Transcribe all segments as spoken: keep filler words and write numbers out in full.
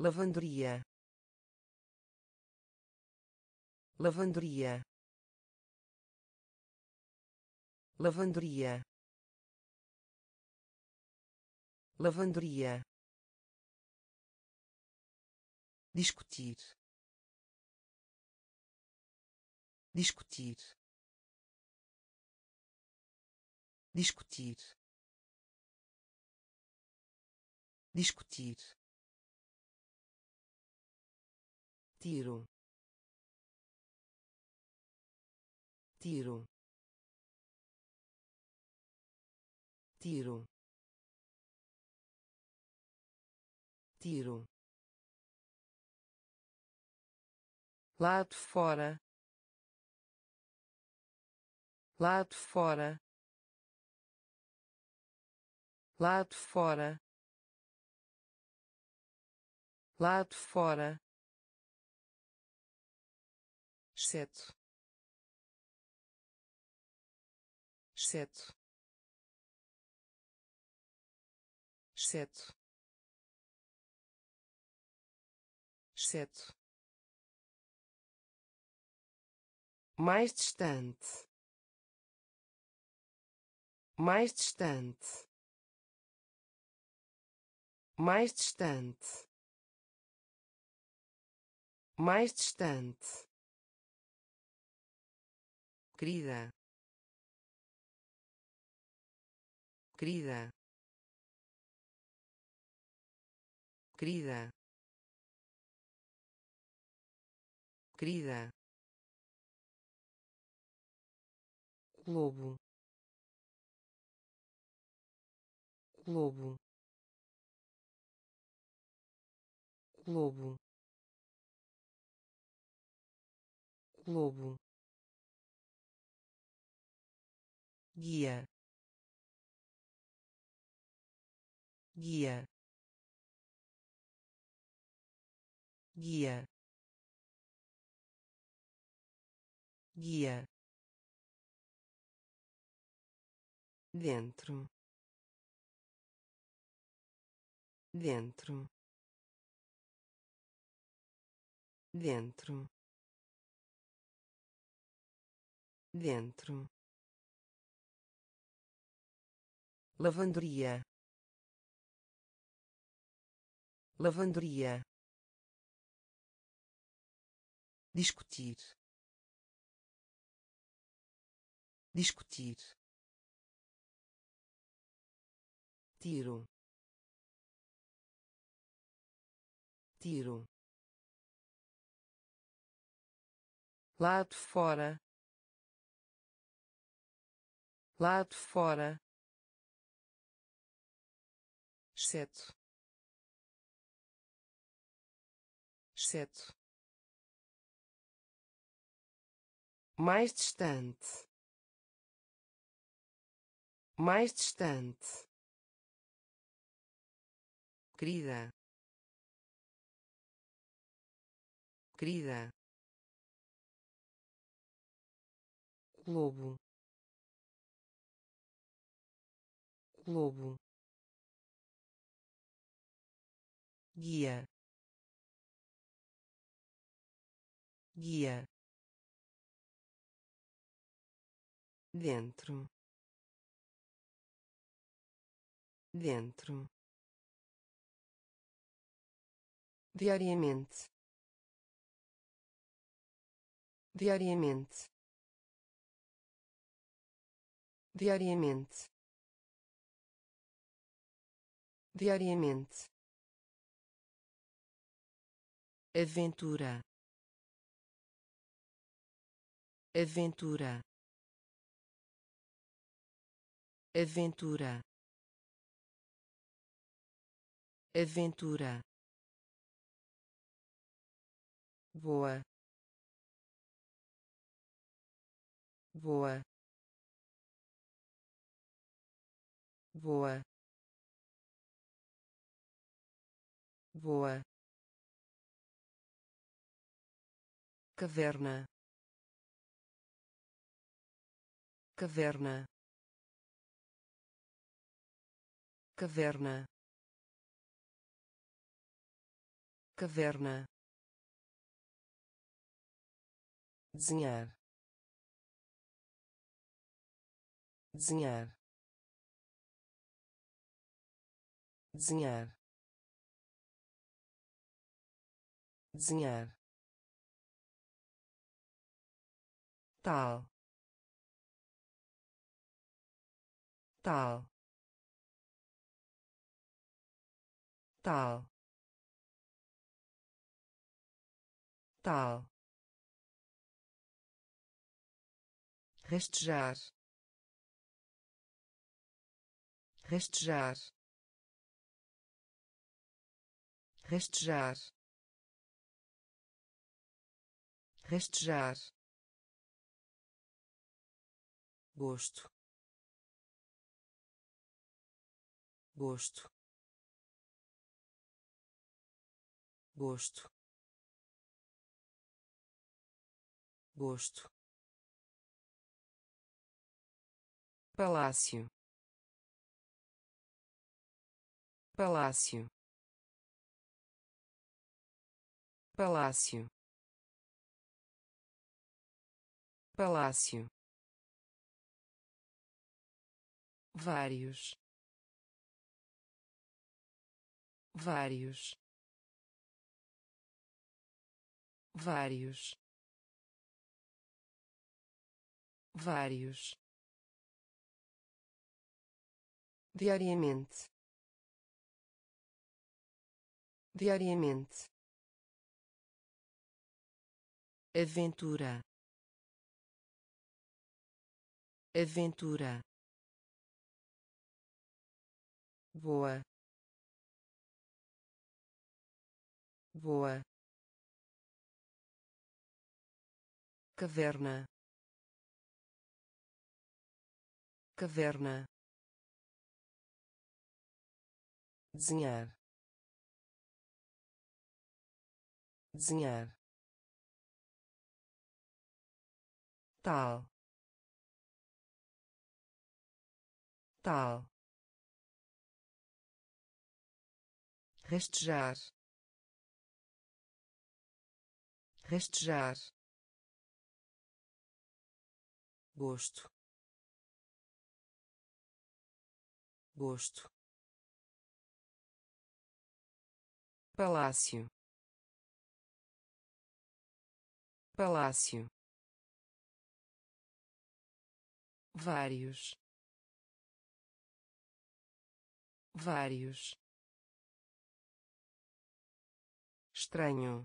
lavanderia, lavanderia, lavanderia, lavanderia, discutir, discutir, discutir, discutir, tiro, tiro, tiro, tiro, lado fora, lado fora, lado fora, lado fora, exceto, exceto, exceto, exceto, mais distante, mais distante, mais distante, mais distante, querida, querida, querida, querida, globo, globo, globo, globo, guia, guia, guia, guia, dentro, dentro, dentro, dentro, lavanderia, lavanderia, discutir, discutir, tiro, tiro, lado fora, lado fora, exceto, exceto, mais distante, mais distante, querida, querida, globo, globo, guia, guia, dentro, dentro, diariamente, diariamente, diariamente, diariamente, aventura, aventura, aventura, aventura, boa, boa, boa, boa, caverna, caverna, caverna, caverna, desenhar, desenhar, desenhar, desenhar, tal, tal, tal, tal, rastejar, rastejar, rastejar, rastejar, gosto, gosto, gosto, gosto, palácio, palácio, palácio, palácio, vários, vários, vários, vários, diariamente, diariamente, aventura, aventura, boa, boa, caverna, caverna, desenhar, desenhar, tal, tal, rastejar, rastejar, gosto, gosto, palácio, palácio, vários, vários, estranho,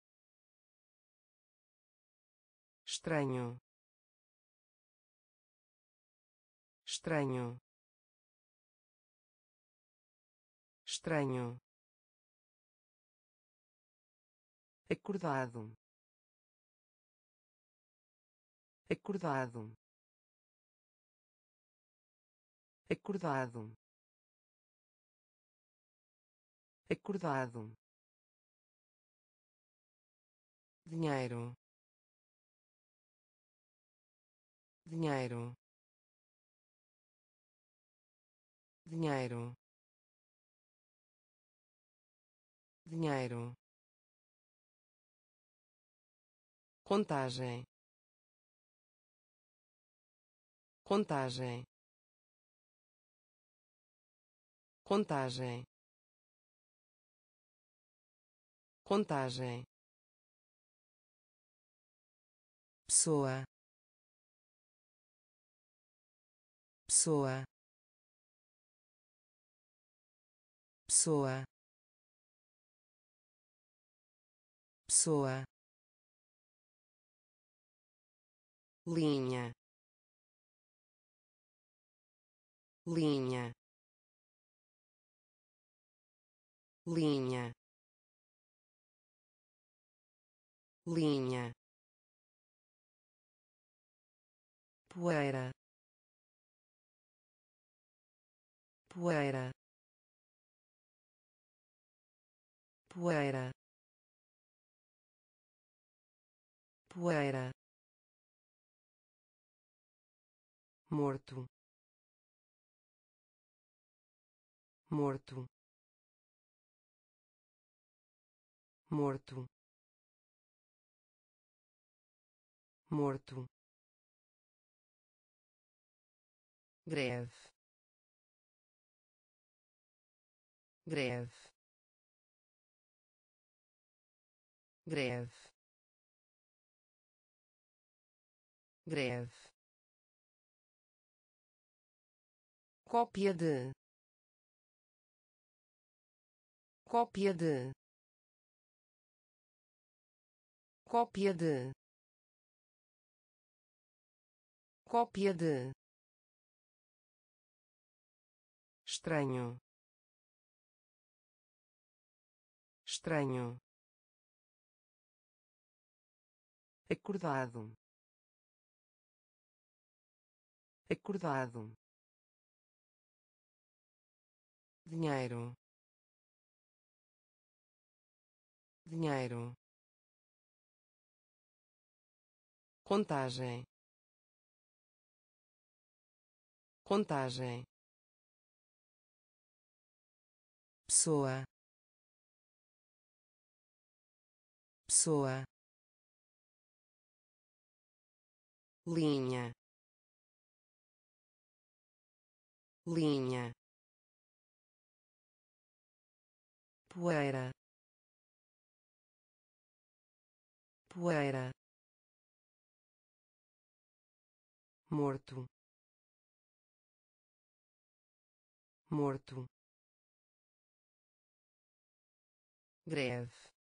estranho, estranho, estranho, acordado, acordado, acordado, acordado, dinheiro, dinheiro, dinheiro, dinheiro, contagem, contagem, contagem, contagem, pessoa, pessoa, pessoa, pessoa, linha, linha, linha, linha, poeira, poeira, poeira, poeira, morto, morto, morto, morto, greve, greve, greve, greve, cópia de, cópia de, cópia de, cópia de, estranho, estranho, acordado, acordado, dinheiro, dinheiro, contagem, contagem, pessoa, pessoa, linha, linha, poeira, poeira, morto, morto, greve,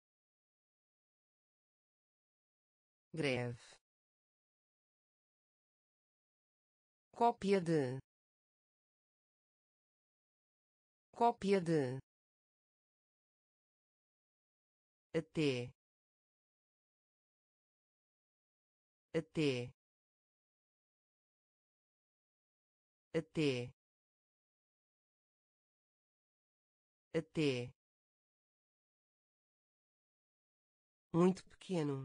greve, cópia de, cópia de, até, até, até, até, muito pequeno,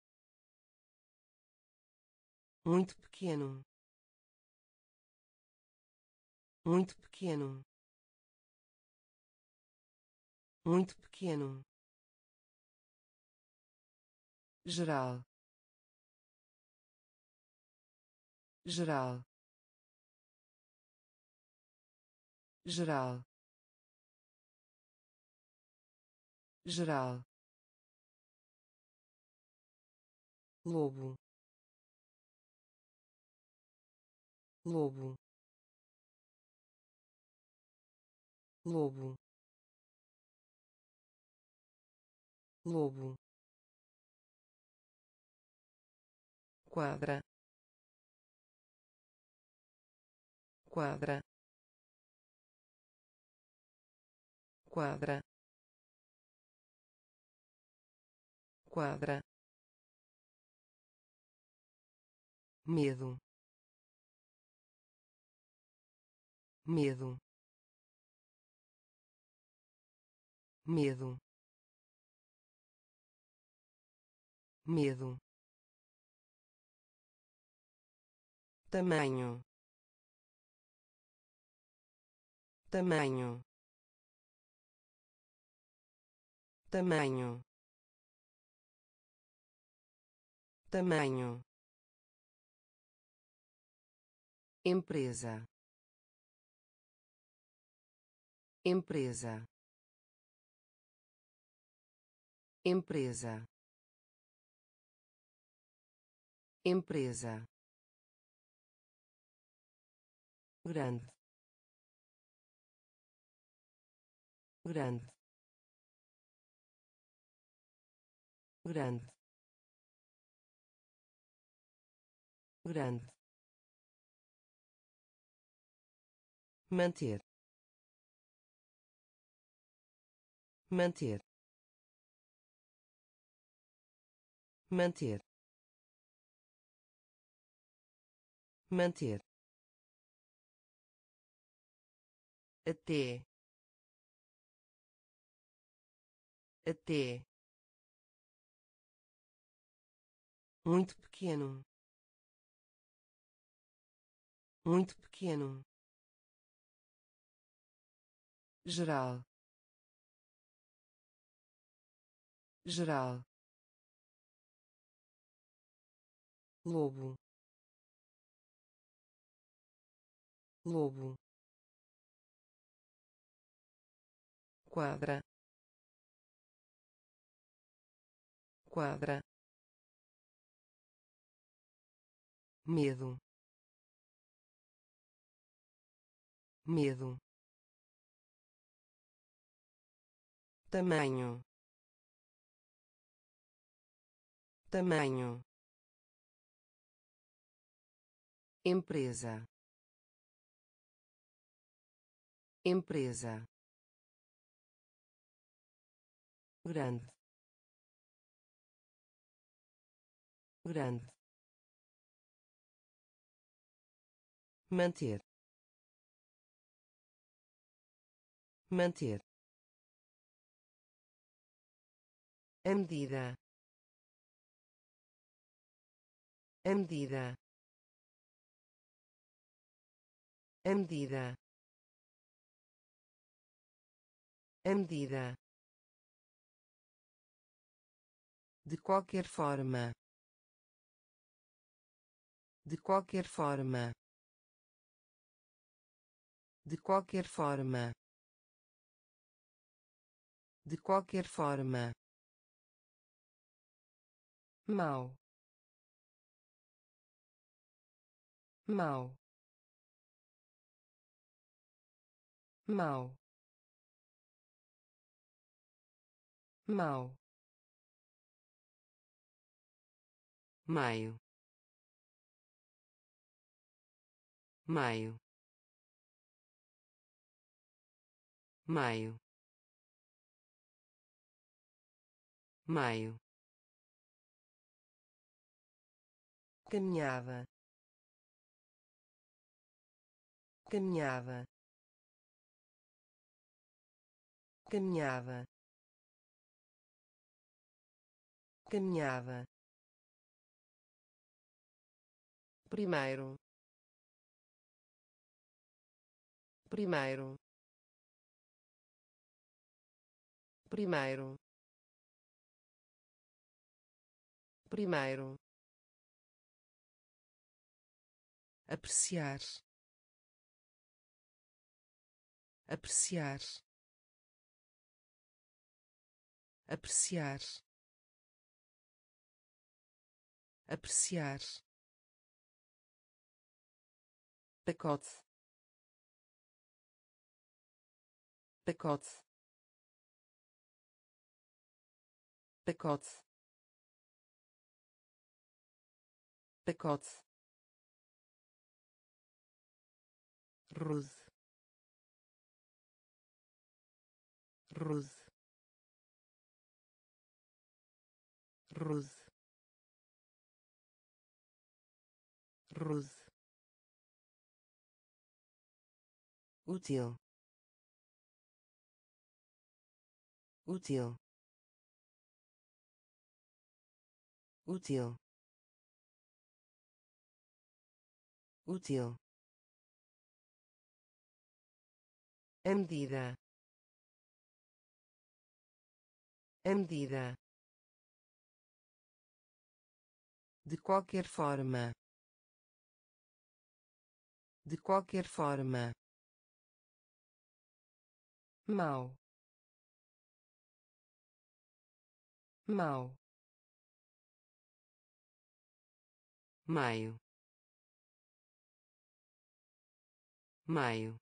muito pequeno, muito pequeno, muito pequeno, geral, geral, geral, geral, lobo, lobo, lobo, lobo, quadra, quadra, quadra, quadra, medo, medo, medo, medo, tamanho, tamanho, tamanho, tamanho, empresa, empresa, empresa, empresa, grande, grande, grande, grande, manter, manter, manter, manter, até, até, muito pequeno, muito pequeno, geral, geral, lobo, lobo, quadra, quadra, medo, medo, tamanho, tamanho, empresa, empresa, grande, grande, manter, manter, a medida, a medida, a medida, a medida, de qualquer forma, de qualquer forma, de qualquer forma, de qualquer forma, mau, mau, mau, mau, maio, maio, maio, maio, caminhava, caminhava, caminhava, caminhava, primeiro, primeiro, primeiro, primeiro, apreciar, apreciar, apreciar, apreciar, pacote, pacote, pacote, pacote, rude, rude, rude, rude, útil, útil, útil, útil, a medida, a medida, de qualquer forma, de qualquer forma, mau, mau, maio, maio,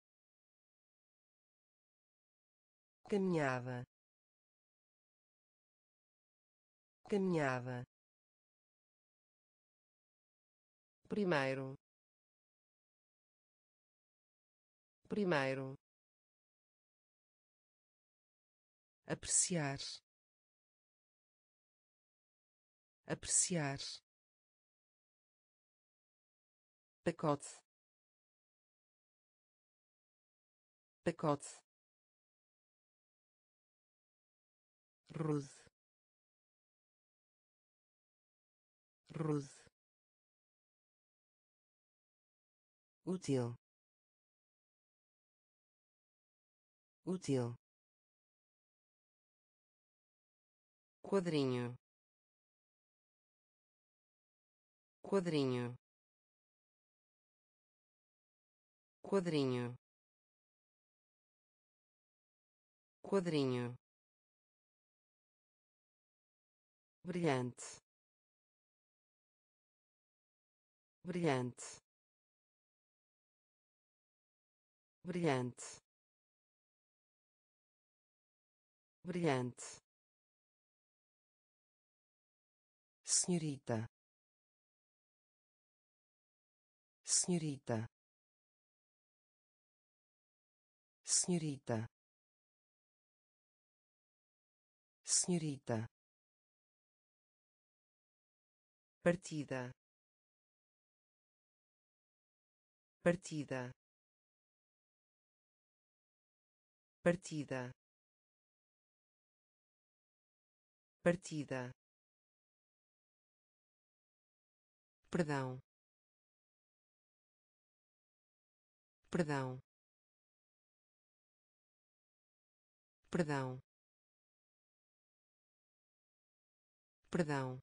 caminhava, caminhava, primeiro, primeiro, apreciar, apreciar, pacote, pacote, rude, rude, útil, útil, quadrinho, quadrinho, quadrinho, quadrinho, brilhante, brilhante, brilhante, brilhante, senhorita, senhorita, senhorita, senhorita, partida, partida, partida, partida, perdão, perdão, perdão, perdão,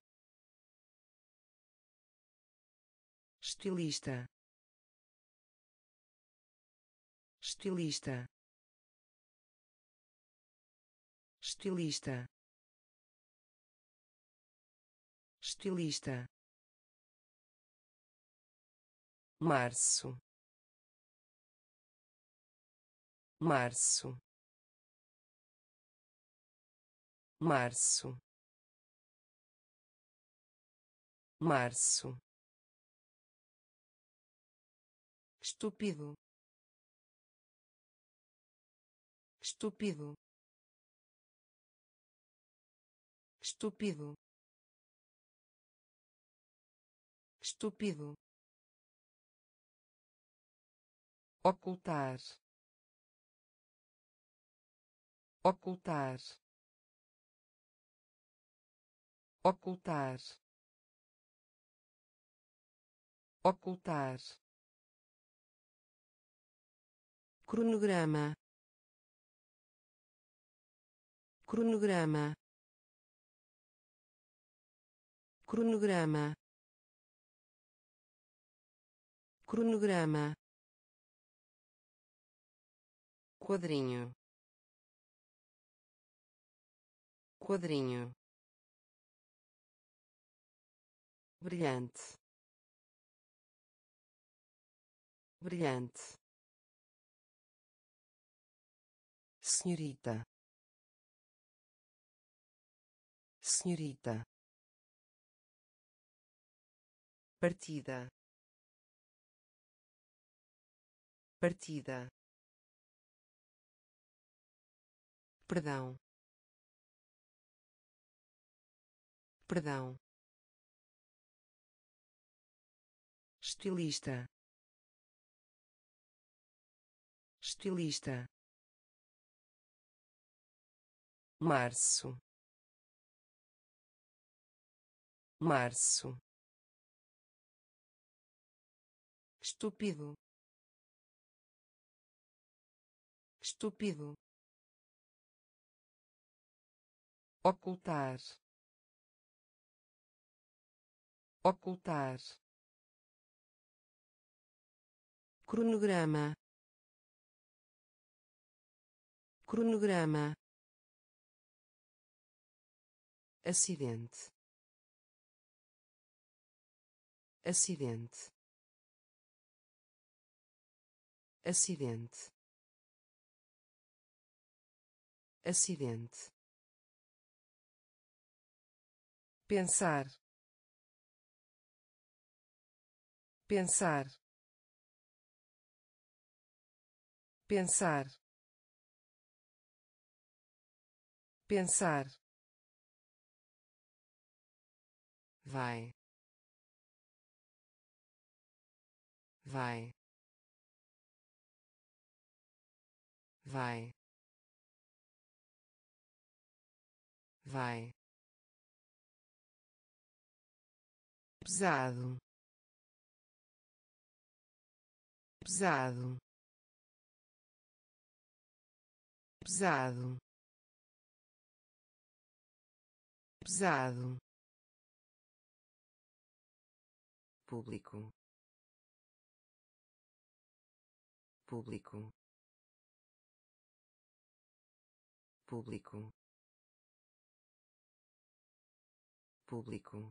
estilista, estilista, estilista, estilista, março, março, março, março, estúpido, estúpido, estúpido, estúpido, ocultar, ocultar, ocultar, ocultar, cronograma, cronograma, cronograma, cronograma, quadrinho, quadrinho, brilhante, brilhante, senhorita, senhorita, partida, partida, perdão, perdão, estilista, estilista, março, março, estúpido, estúpido, ocultar, ocultar, cronograma, cronograma, acidente, acidente, acidente, acidente, pensar, pensar, pensar, pensar, vai, vai, vai, vai, pesado, pesado, pesado, pesado, público, público, público, público,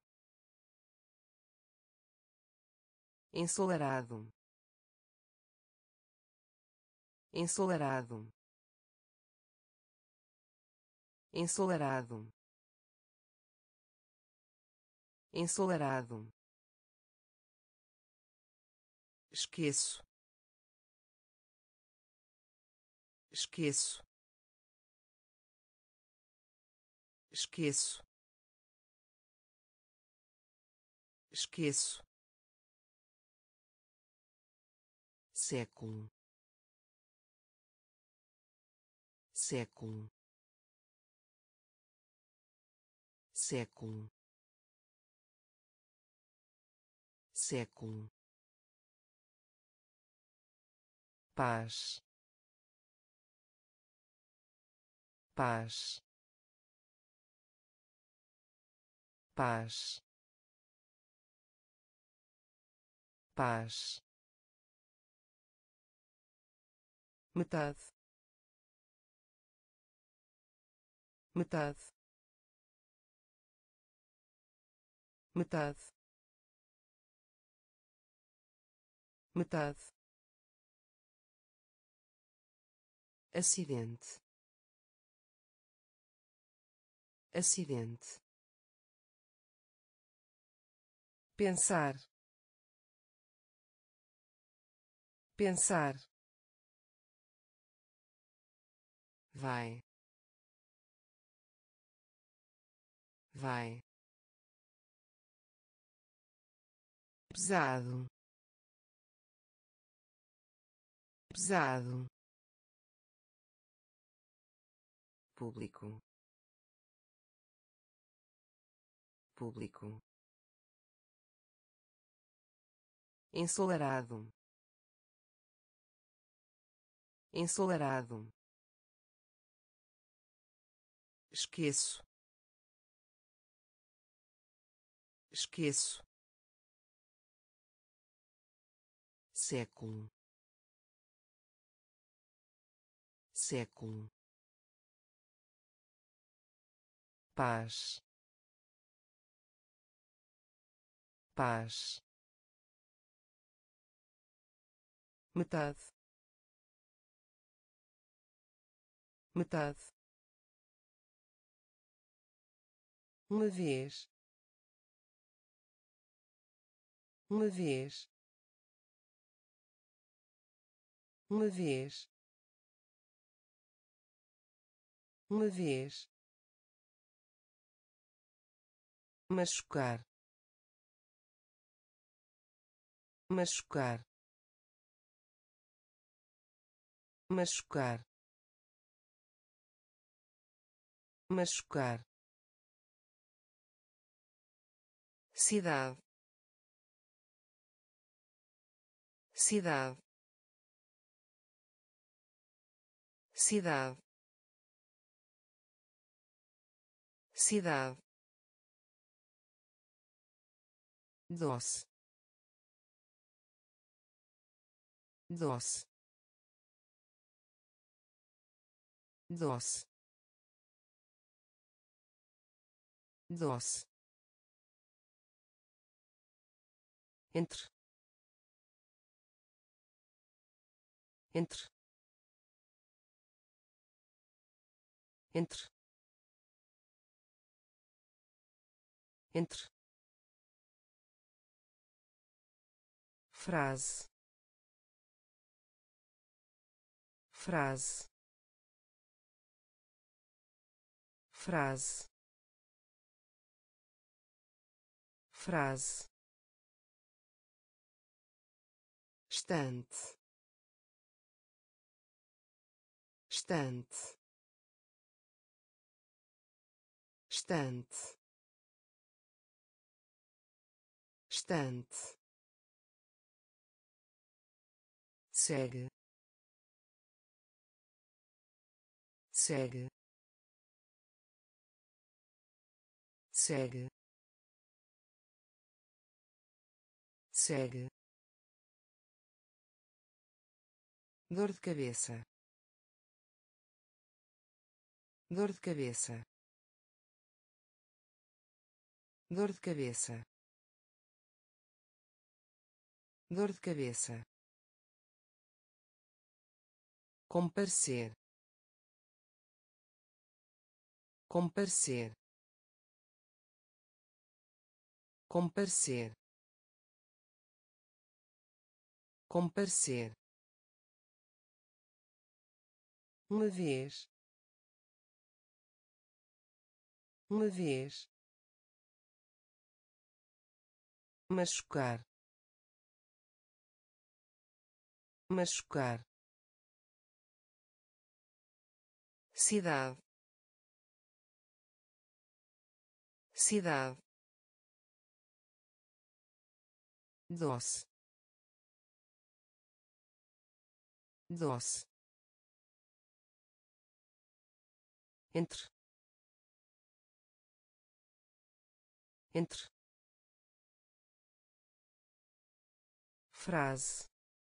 ensolarado, ensolarado, ensolarado, ensolarado, esqueço, esqueço, esqueço, esqueço, século, século, século, século, paz, paz, paz, paz, metade, metade, metade, metade, acidente, acidente, pensar, pensar, vai, vai, pesado, pesado, público, público, ensolarado, ensolarado, esqueço, esqueço, século, século, paz, paz, metade, metade, uma vez, uma vez, uma vez, uma vez, machucar, machucar, machucar, machucar, cidade, cidade, cidade, cidade, doce, doce, doce, doce, entre, entre, entre, entre, frase, frase, frase, frase, estante, estante, estante, estante, segue, segue, segue, segue, dor de cabeça, dor de cabeça, dor de cabeça, dor de cabeça, comparecer, comparecer, comparecer, comparecer, uma vez, uma vez, machucar, machucar, cidade, cidade, doce, doce, entre, entre, frase,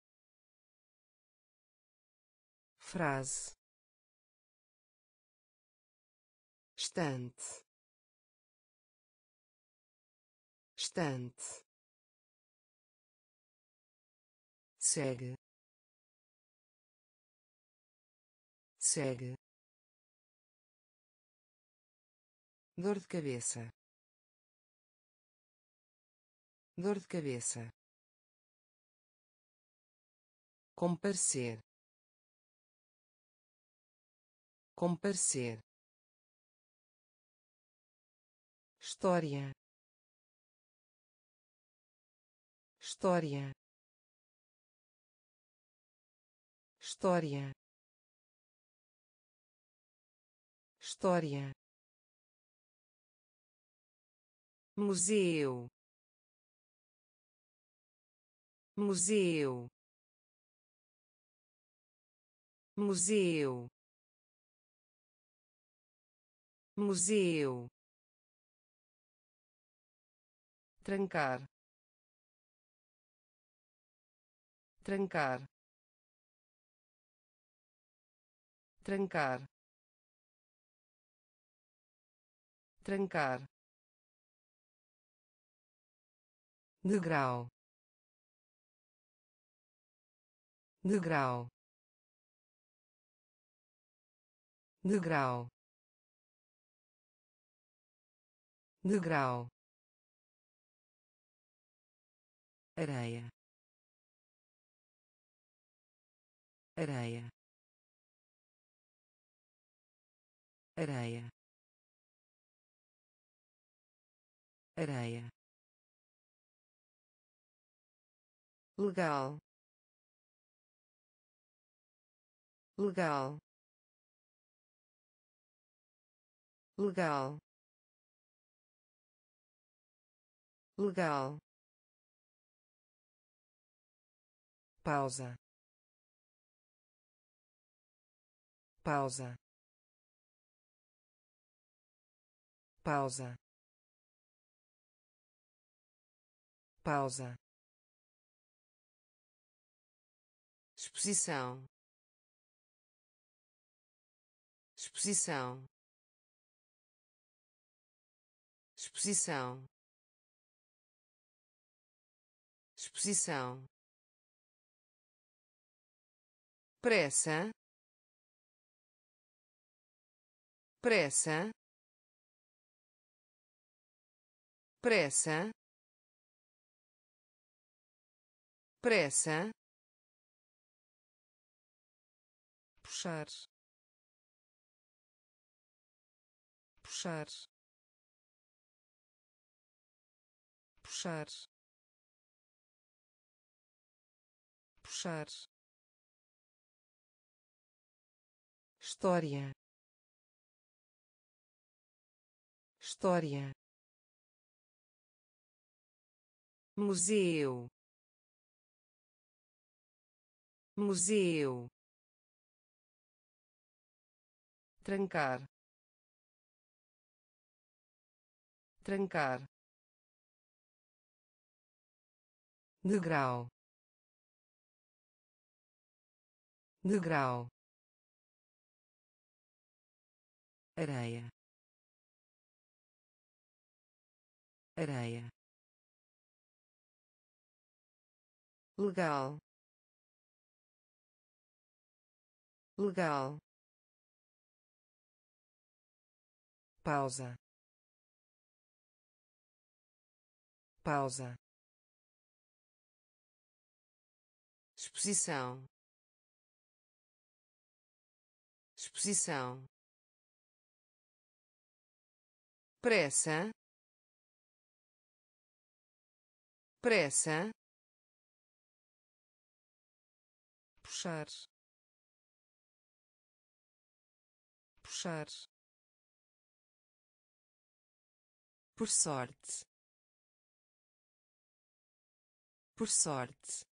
frase, estante, estante, segue, segue, dor de cabeça, dor de cabeça, comparecer, comparecer, história, história, história, história, museu, museu, museu, museu, trancar, trancar, trancar, trancar, degrau, degrau, degrau, degrau, areia, areia, areia, areia, legal, legal, legal, legal, pausa, pausa, pausa, pausa, exposição, exposição, exposição, exposição, pressa, pressa, pressa, pressa, puxar, puxar, puxar, puxar, história, história, museu, museu, trancar, trancar, degrau, degrau, areia, areia, legal, legal, pausa, pausa, exposição, exposição, pressa, pressa, puxar, puxar, por sorte, por sorte,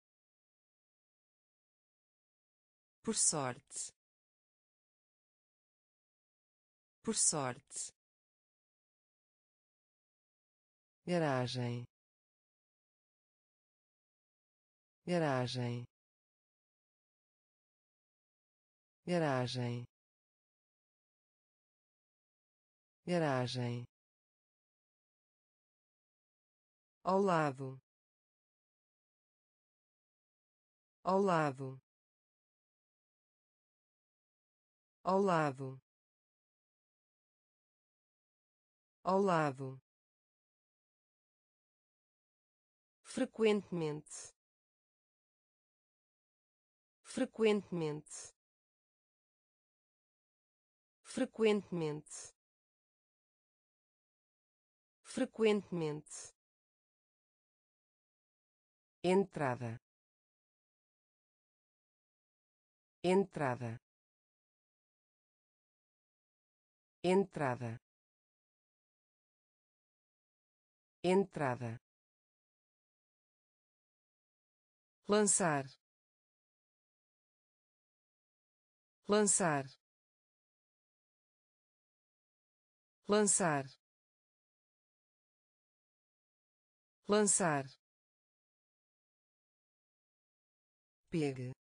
por sorte, por sorte, garagem, garagem, garagem, garagem, ao lado, ao lado, ao lado, ao lado, frequentemente, frequentemente, frequentemente, frequentemente, entrada, entrada, entrada, entrada, lançar, lançar, lançar, lançar, pegue,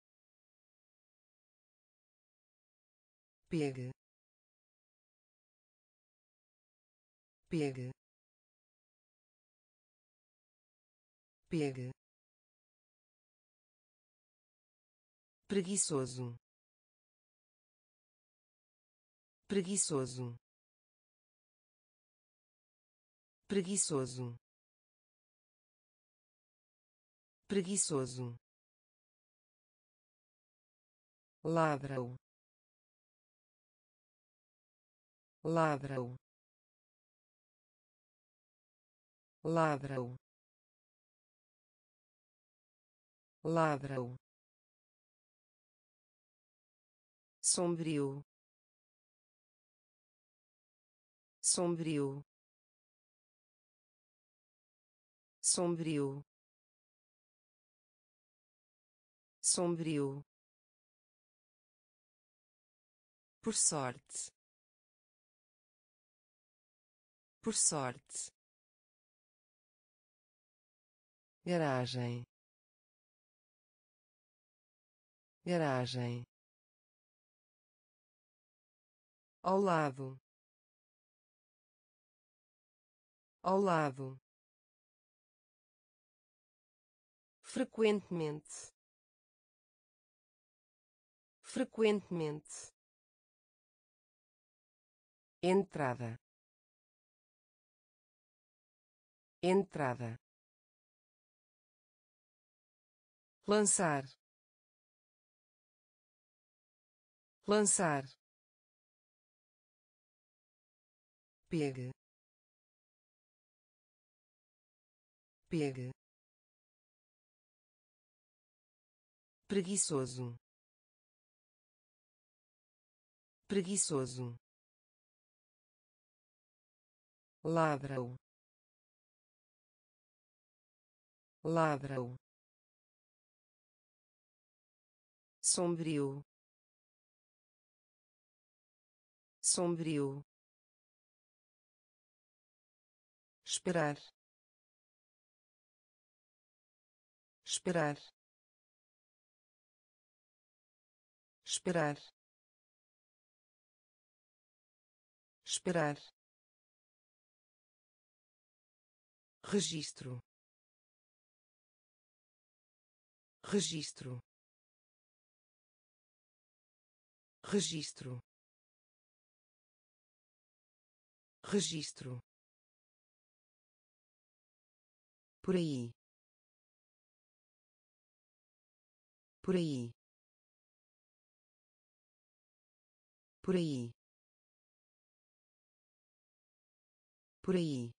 pegue, pegue, pegue, preguiçoso, preguiçoso, preguiçoso, preguiçoso, ladrão, ladrão, ladrão, ladrão, sombrio, sombrio, sombrio, sombrio, por sorte, por sorte, garagem, garagem, ao lado, ao lado, frequentemente, frequentemente, entrada, entrada, lançar, lançar, pegue, pegue, preguiçoso, preguiçoso, ladrão, ladrão, sombrio, sombrio, esperar, esperar, esperar, esperar, registro, registro, registro, registro, por aí, por aí, por aí, por aí,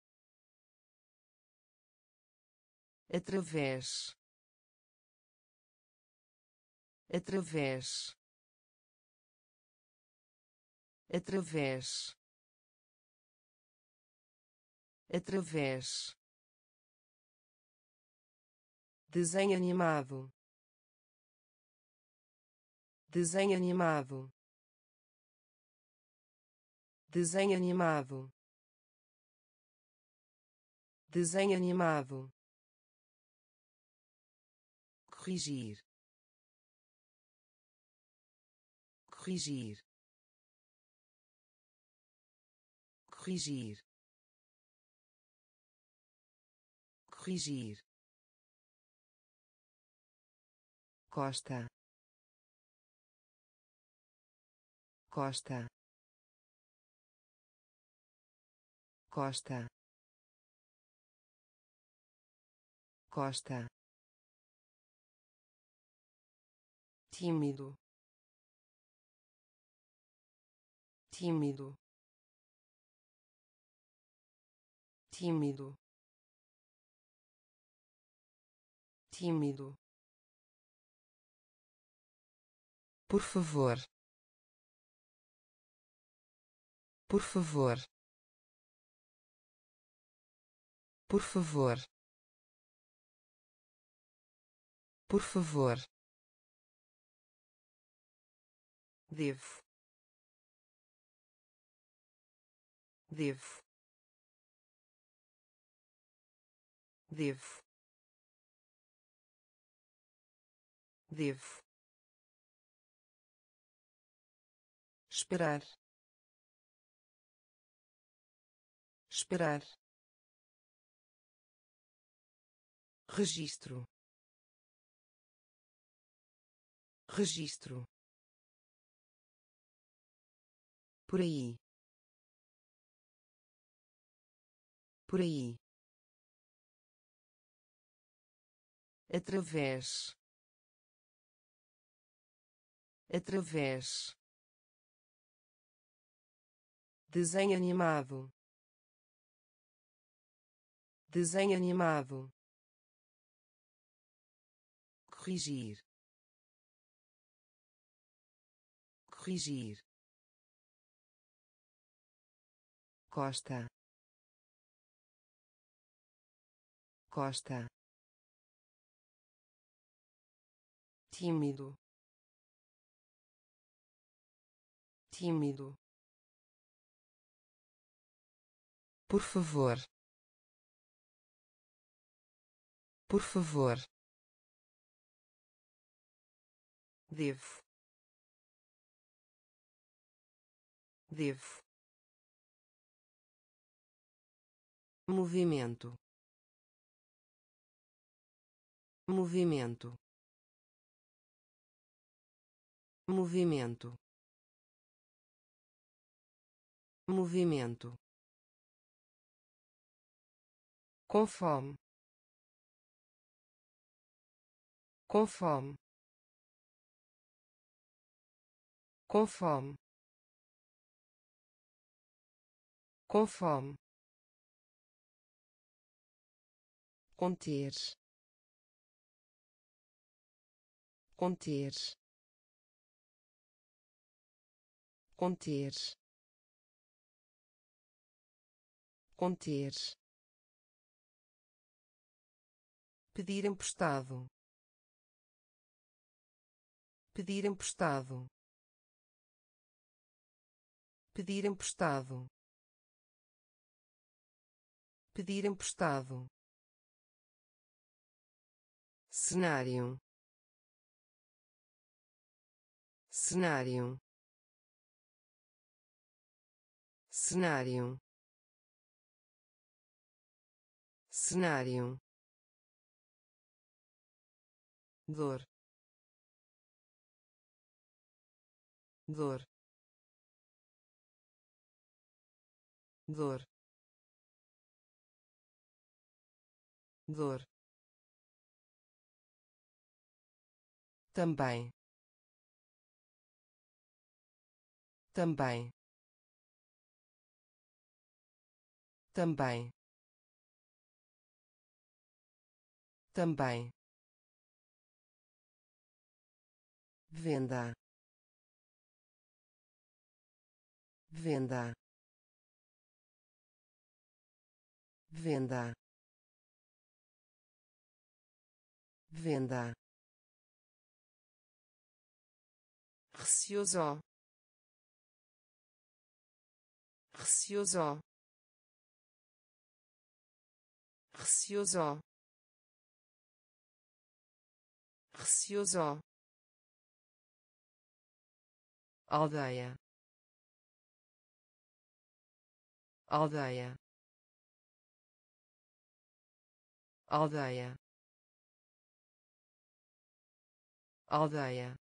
através, através, através, através, desenho animado, desenho animado, desenho animado, desenho animado, corrigir, corrigir, corrigir, corrigir, costa, costa, costa, costa, tímido, tímido, tímido, tímido, por favor, por favor, por favor, por favor, devo, devo, devo, devo, esperar, esperar, registro, registro, por aí, por aí, através, através, desenho animado, desenho animado, corrigir, corrigir, costa, costa, tímido, tímido, por favor, por favor, devo, devo, movimento, movimento, movimento, movimento, com fome, com fome, com fome, com fome, conter, conter, conter, conter, pedir emprestado, pedir emprestado, pedir emprestado, pedir emprestado, cenário, cenário, cenário, cenário, dor, dor, dor, dor, também, também, também, também, venda, venda, venda, venda, receoso, receoso, receoso, receoso, aldeia, aldeia, aldeia, aldeia,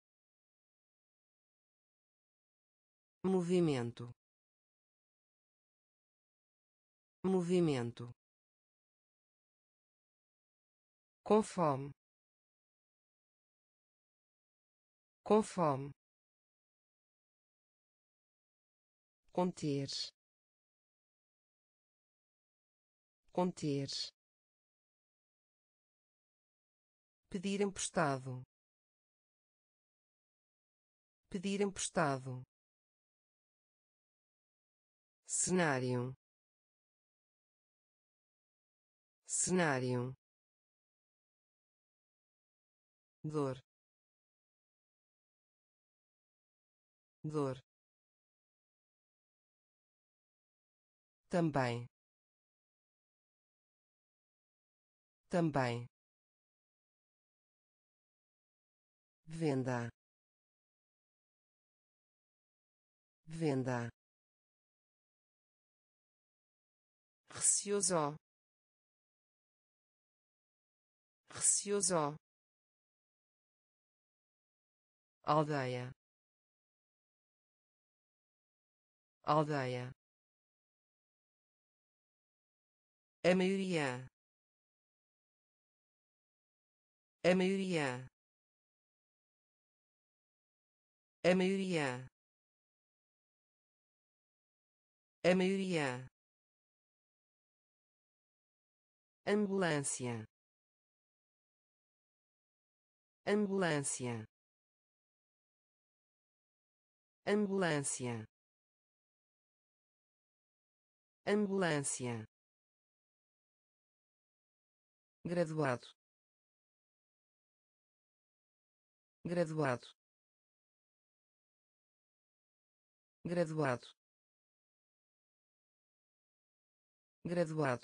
movimento, movimento, com fome, com fome, conter, conter, pedir emprestado, pedir emprestado, cenário, cenário, dor, dor, também, também, venda, venda, receoso, receoso, aldeia, aldeia, a maioria, a maioria, a maioria, a maioria, ambulância, ambulância, ambulância, ambulância, graduado, graduado, graduado, graduado,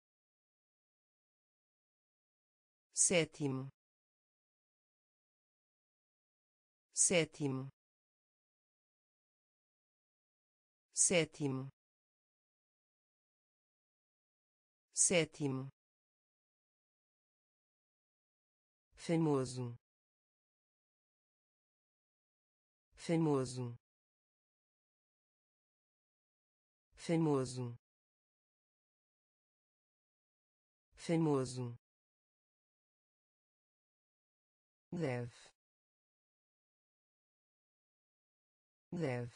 sétimo, sétimo, sétimo, sétimo, famoso, famoso, famoso, famoso, deve, deve,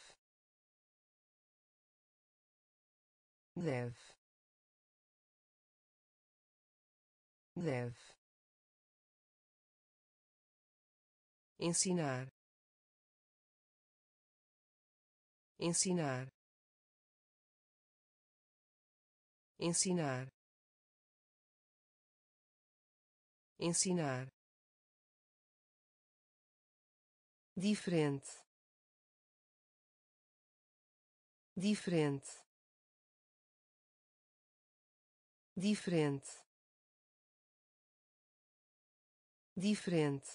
deve, deve, ensinar, ensinar, ensinar, ensinar, diferente, diferente, diferente, diferente,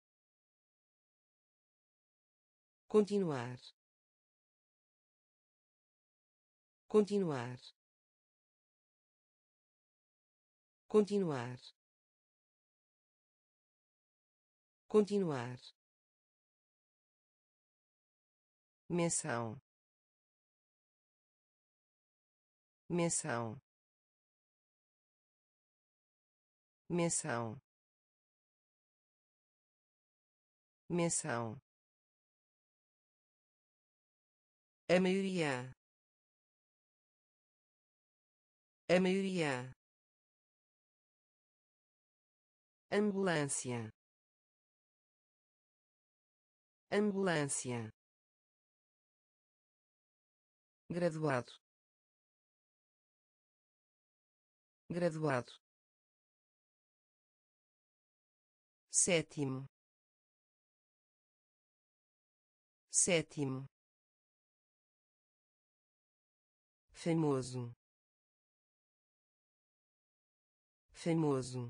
continuar, continuar, continuar, continuar, menção, menção, menção, menção, a maioria, a maioria, ambulância, ambulância, graduado, graduado, sétimo, sétimo, famoso, famoso,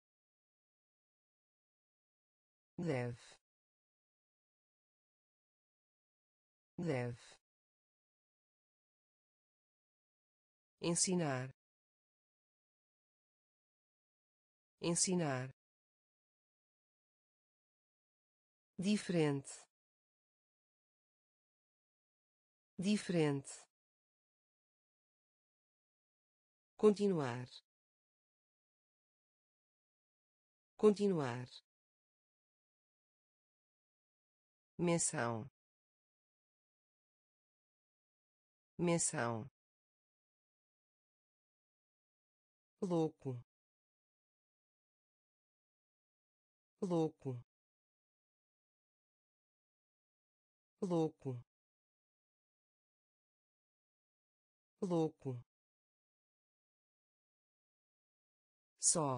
deve, deve, ensinar, ensinar, diferente, diferente, continuar, continuar, menção, menção, louco, louco, louco, louco, só,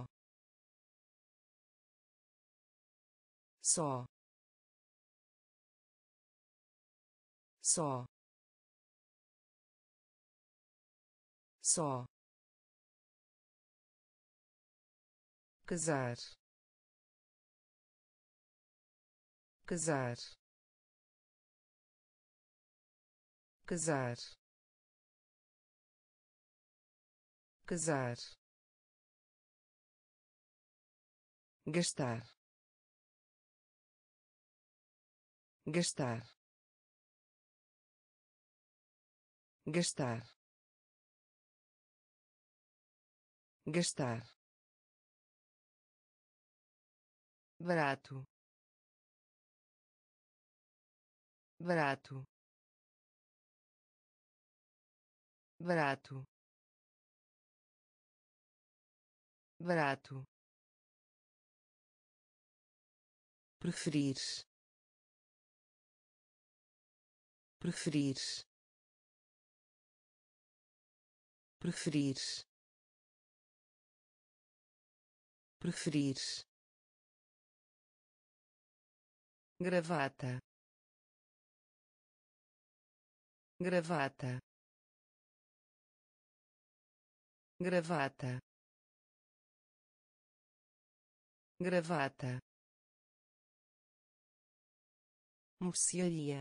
só, só, só, casar, casar, casar, casar, gastar, gastar, gastar, gastar, barato, barato, barato, barato, preferir, preferir, preferir, preferir, gravata, gravata, gravata, gravata, mercearia,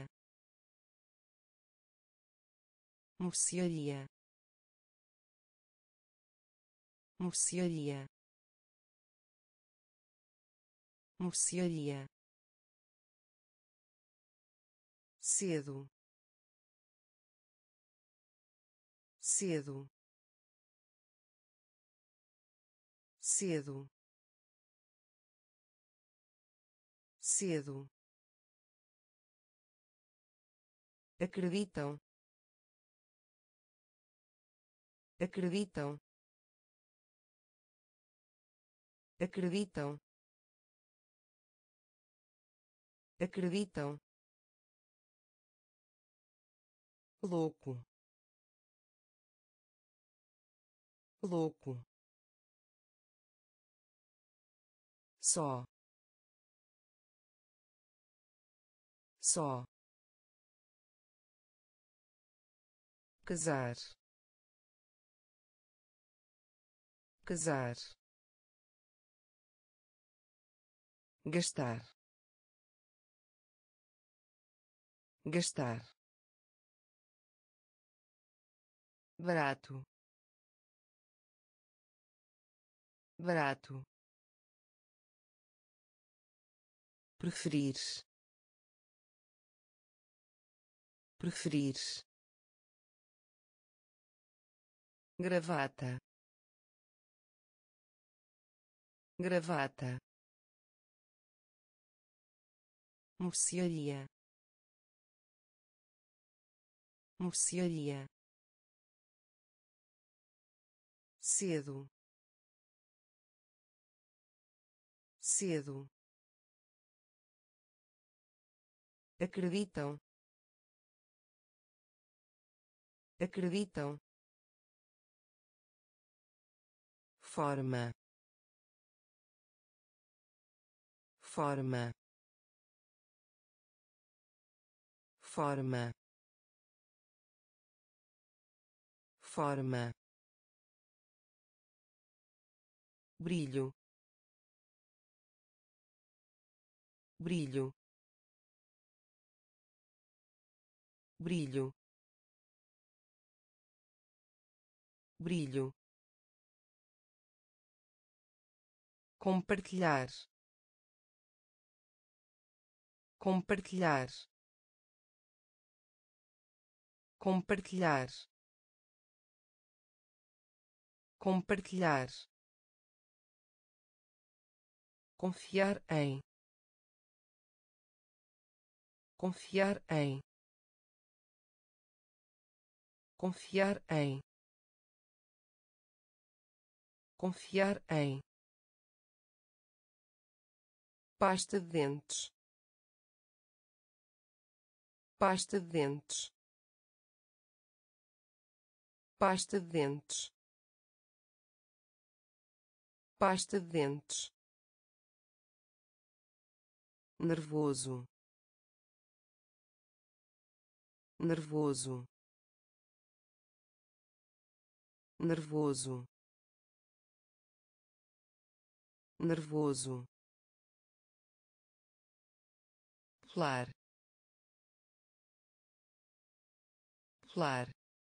mercearia, mercearia, mercearia, cedo, cedo, cedo, cedo, acreditam, acreditam, acreditam, acreditam, louco, louco, só, só, casar, casar, gastar, gastar, barato, barato, preferir, preferir, gravata, gravata, mercearia, mercearia, cedo, cedo, acreditam, acreditam, forma, forma, forma, forma, brilho, brilho, brilho, brilho, compartilhar, compartilhar, compartilhar, compartilhar, confiar em, confiar em, confiar em, confiar em, pasta de dentes, pasta de dentes, pasta de dentes, pasta de dentes, nervoso, nervoso, nervoso, nervoso, pular, pular,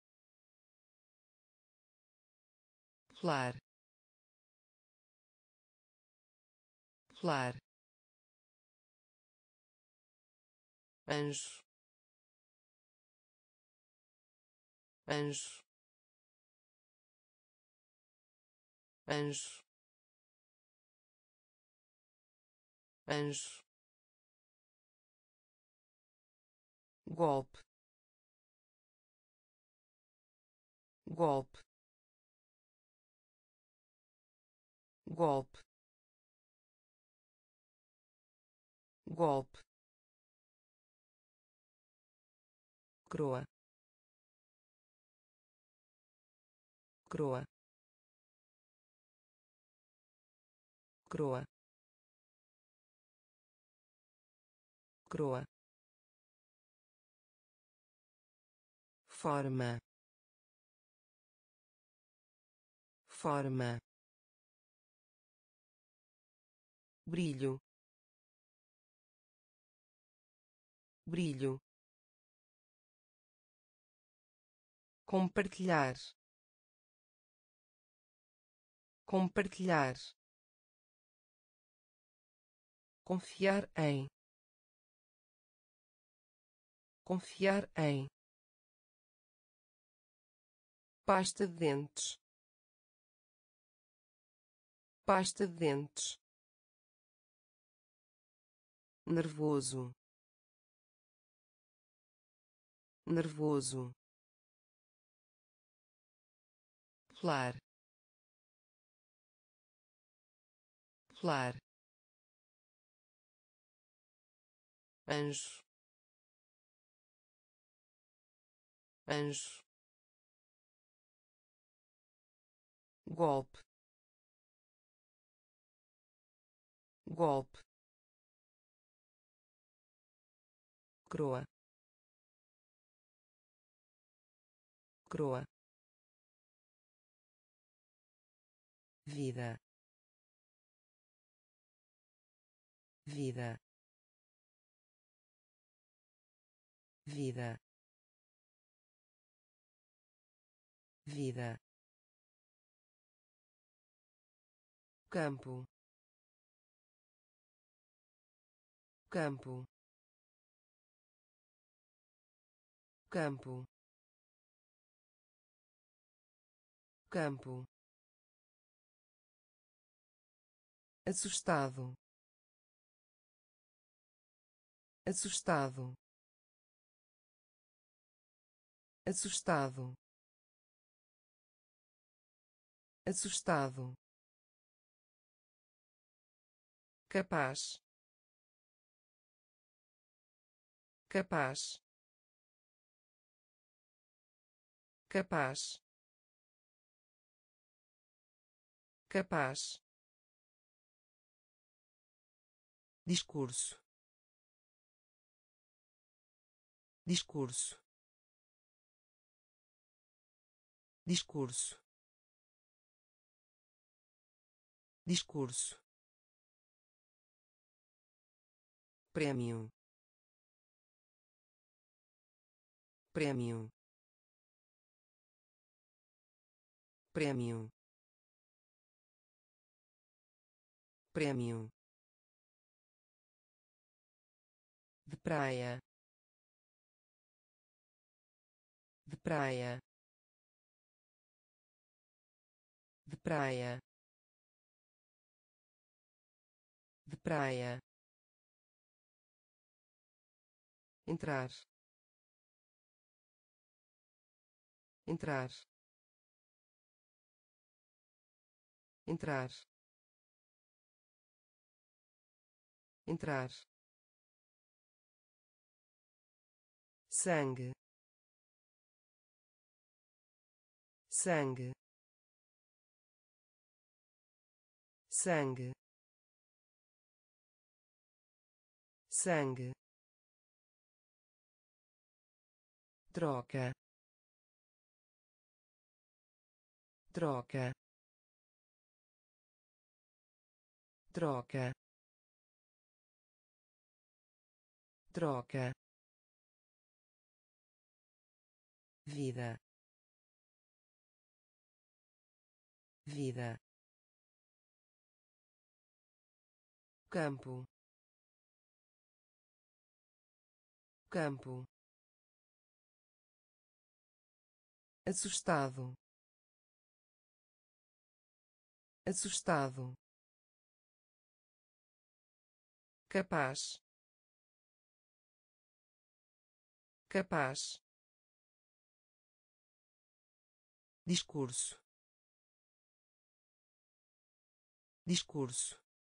pular, pular, anjo, anjo, anjo, anjo, golpe, golpe, golpe, golpe, croa, croa, croa, croa, forma, forma, brilho, brilho, compartilhar, compartilhar, confiar em, confiar em, pasta de dentes, pasta de dentes, nervoso, nervoso, pular, pular, anjo, anjo, golpe, golpe, croa, croa, vida, vida, vida, vida, campo, campo, campo, campo, assustado, assustado, assustado, assustado, capaz, capaz, capaz, capaz, discurso, discurso, discurso, discurso, prêmio, prêmio, prêmio, prêmio, de praia, de praia, de praia, de praia, entrar, entrar, entrar, entrar, sangue, sangue, sangue, sangue, troca, troca, troca, troca, vida, vida, campo, campo, assustado, assustado, capaz, capaz, discurso, discurso,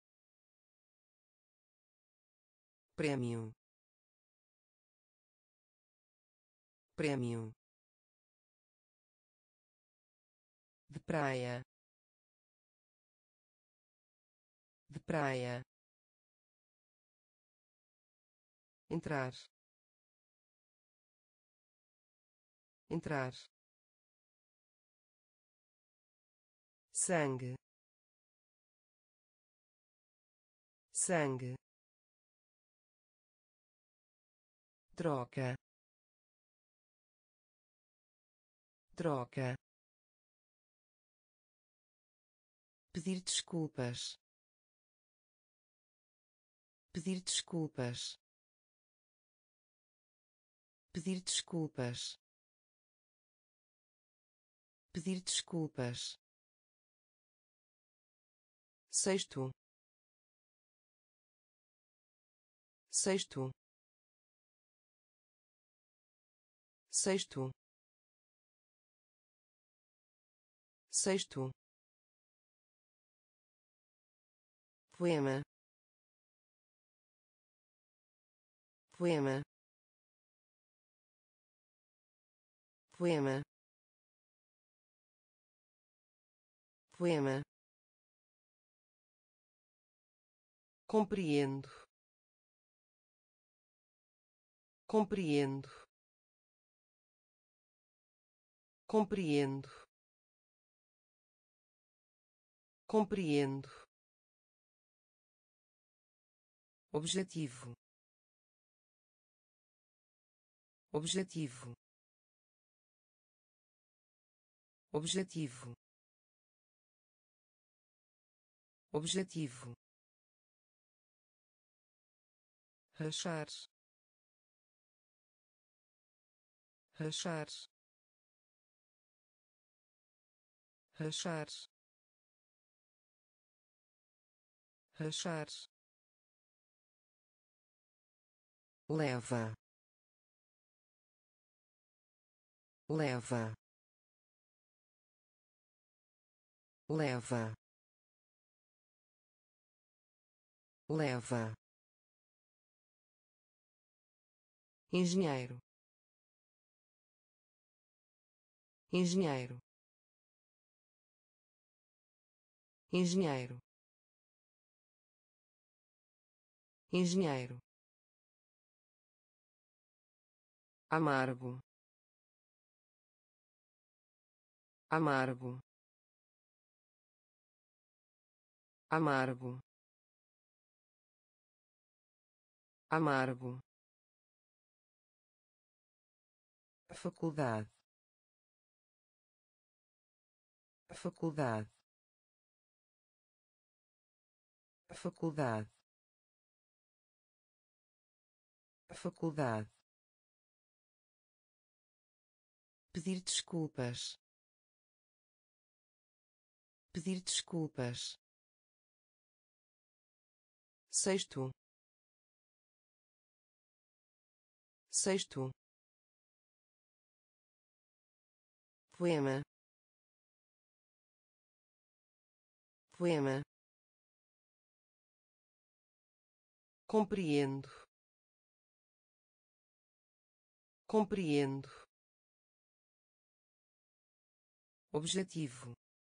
prêmio, prêmio, de praia, de praia, entrar, entrar, sangue, sangue, troca, troca, pedir desculpas, pedir desculpas, pedir desculpas, pedir desculpas, sexto, sexto, sexto, sexto, poema, poema, poema, poema, compreendo, compreendo, compreendo, compreendo, objetivo, objetivo, objetivo, objetivo, rachar, rachar, rachar, rachar, leva, leva, leva, leva, engenheiro, engenheiro, engenheiro, engenheiro, amargo, amargo, amargo, amargo, faculdade, faculdade, faculdade, faculdade, pedir desculpas, pedir desculpas, sexto, sexto, poema, poema, compreendo, compreendo, objetivo,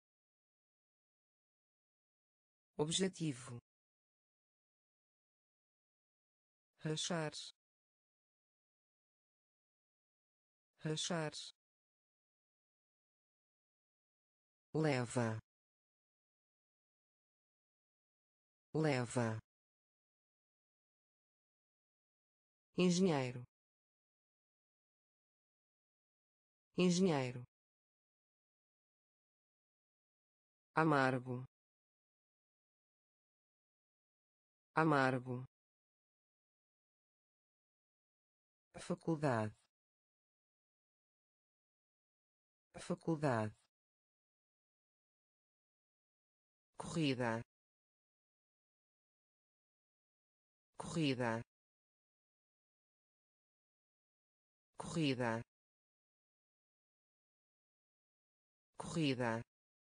objetivo, rachar, rachar, leva, leva, engenheiro, engenheiro, amargo, amargo, faculdade, faculdade, corrida, corrida, corrida, corrida,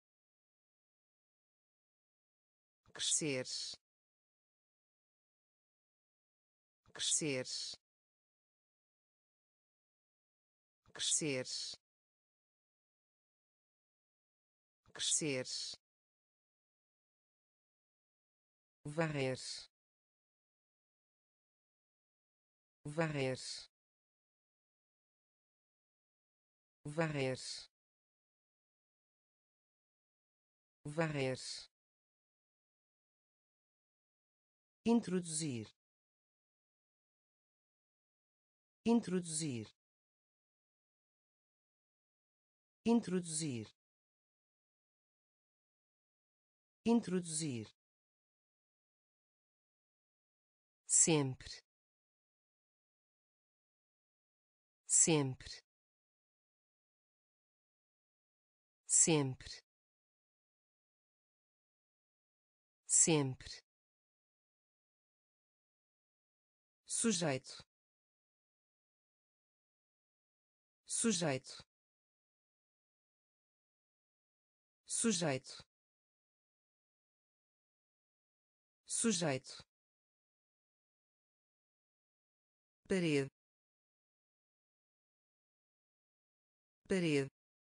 crescer, crescer, crescer, crescer, varrer, varrer, varrer, varrer, introduzir, introduzir, introduzir, introduzir, sempre, sempre, sempre, sempre, sujeito, sujeito, sujeito, sujeito, parede, parede,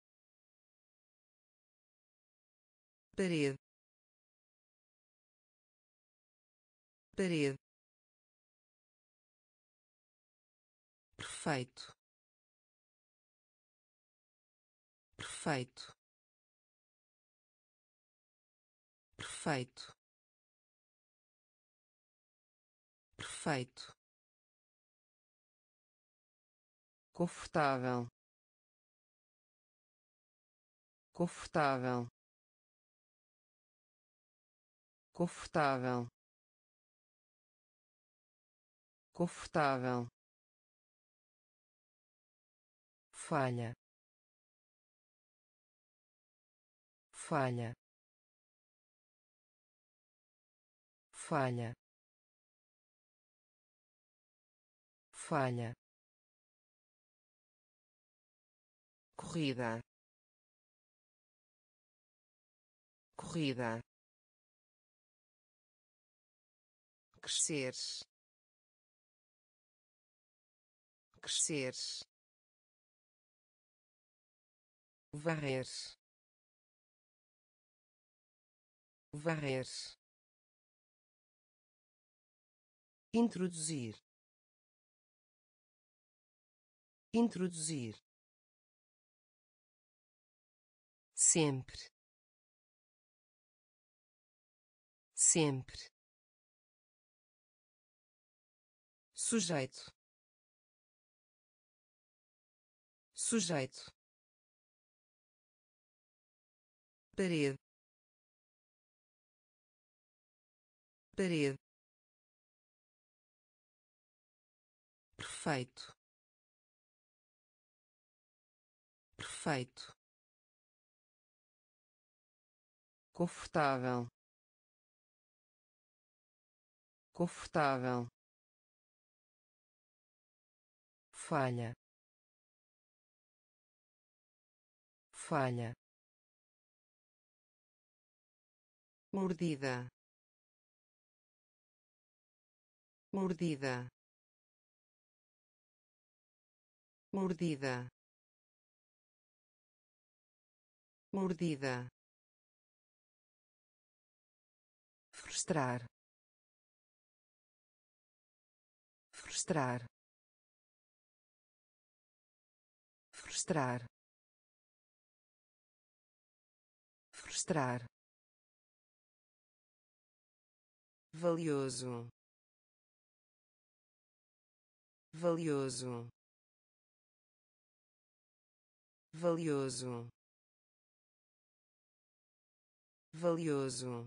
parede, parede, perfeito, perfeito, perfeito, perfeito, confortável, confortável, confortável, confortável, falha, falha, falha, falha, corrida, corrida, crescer, crescer, varrer, varrer, introduzir, introduzir, sempre, sempre, sujeito, sujeito, parede, parede, perfeito, perfeito, confortável, confortável, falha, falha, mordida, mordida, mordida, mordida, frustrar, frustrar, frustrar, frustrar, valioso, valioso, valioso, valioso,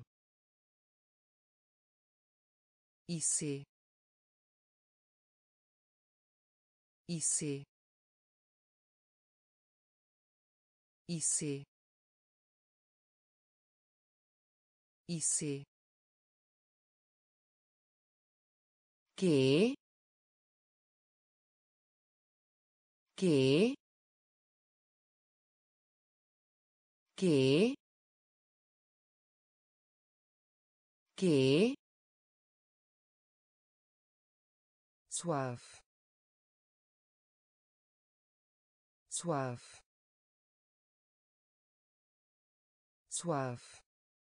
IC, IC, IC, IC, que, que, que, que, suave, suave, suave,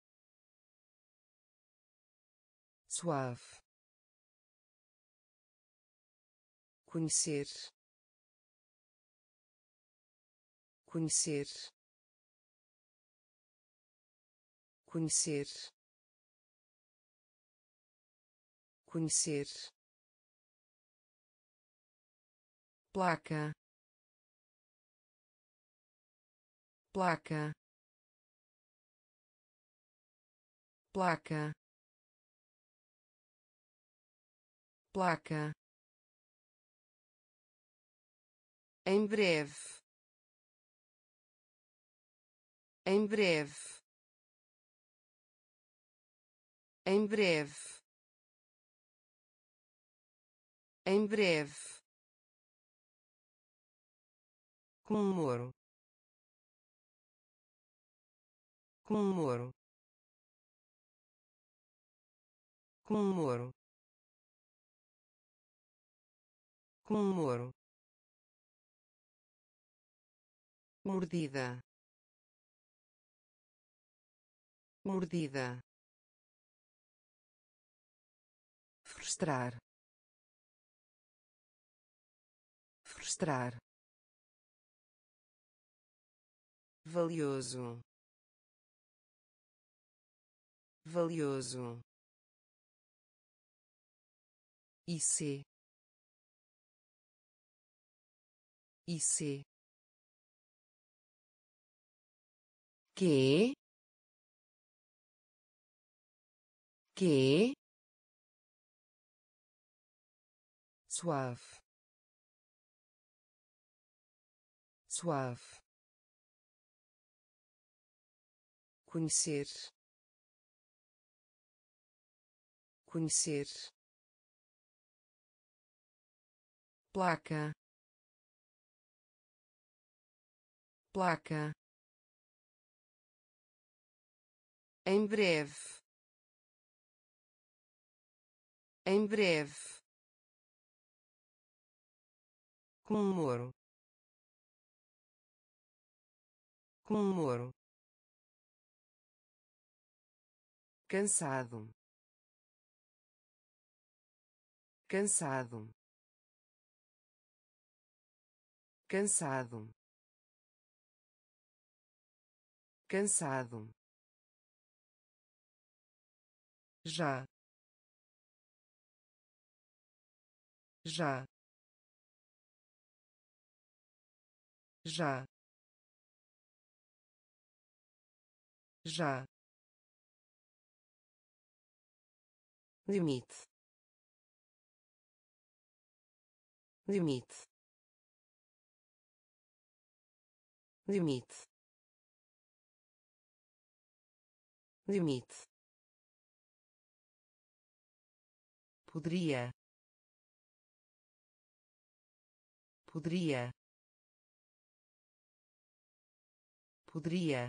suave, conhecer, conhecer, conhecer, conhecer, placa, placa, placa, placa, em breve, em breve, em breve, em breve, comemoro, comemoro, comemoro, comemoro, mordida, mordida, frustrar, frustrar, valioso, valioso, IC, IC, que, que, suave, suave, conhecer, conhecer, placa, placa, em breve, em breve, comemoro, comemoro, cansado, cansado, cansado, cansado, já, já, já, já, limite, limite, limite, limite, poderia, poderia, poderia,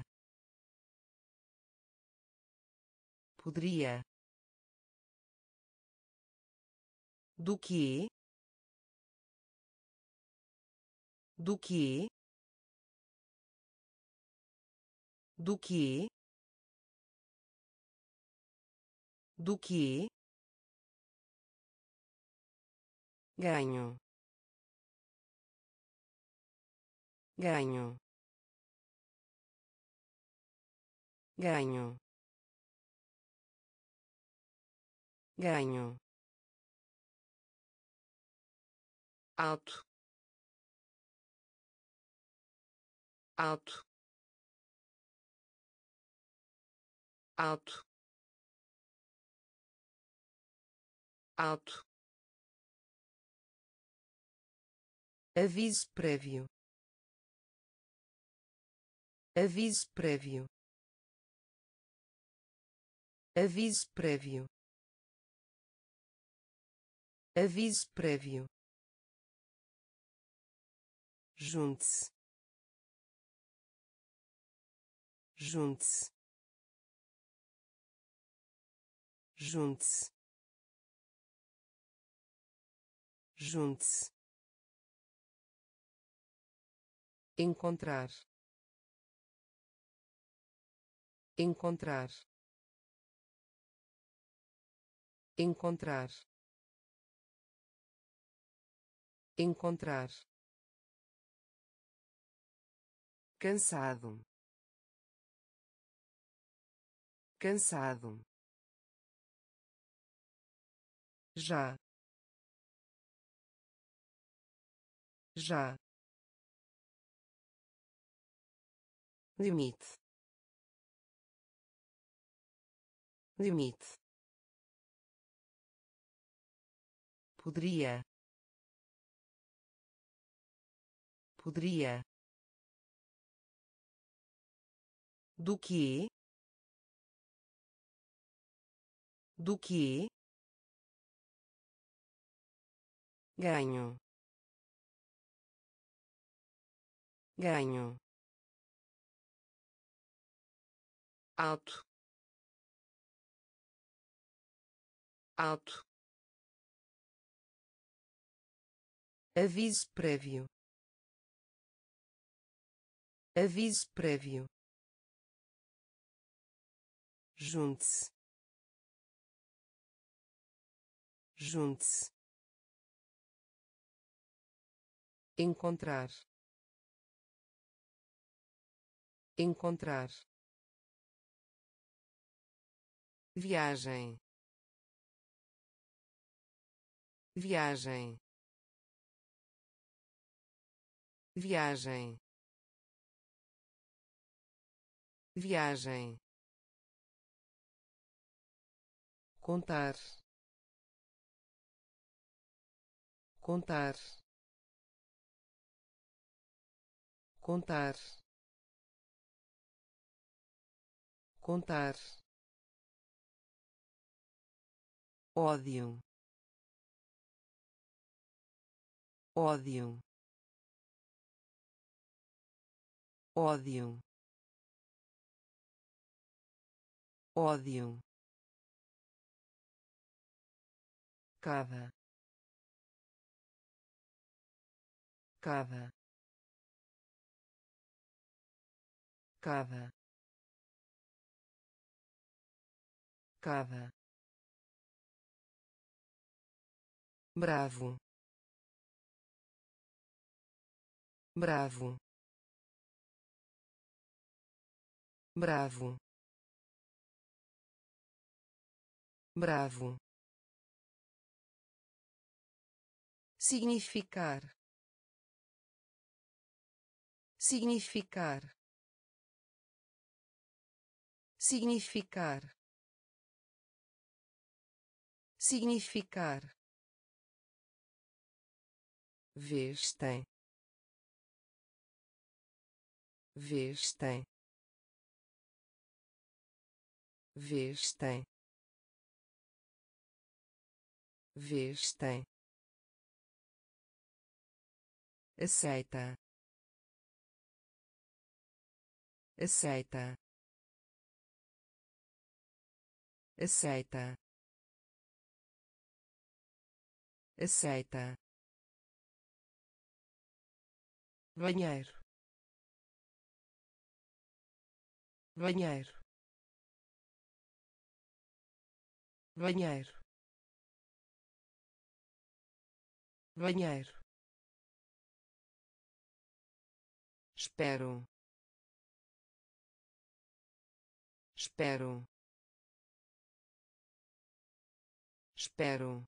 poderia, do que, do que, do que, do que, ganho, ganho, ganho, ganho, alto, alto, alto, alto, aviso prévio, aviso prévio, aviso prévio, aviso prévio, junte-se, junte-se, junte-se, junte-se, encontrar, encontrar, encontrar, encontrar, cansado, cansado, já, já, limite, limite, poderia, poderia, do que, do que, ganho, ganho, alto, alto, aviso prévio, aviso prévio, junte-se, junte-se, encontrar, encontrar, viagem, viagem, viagem, viagem, contar, contar, contar, contar, ódio, ódio, ódio, ódio, cada, cada, cada, cada, bravo, bravo, bravo, bravo, significar, significar, significar, significar, vez tem, vez tem, vez tem, vez tem, aceita, aceita, aceita, aceita, banheiro, banheiro, banheiro, banheiro, espero, espero, espero,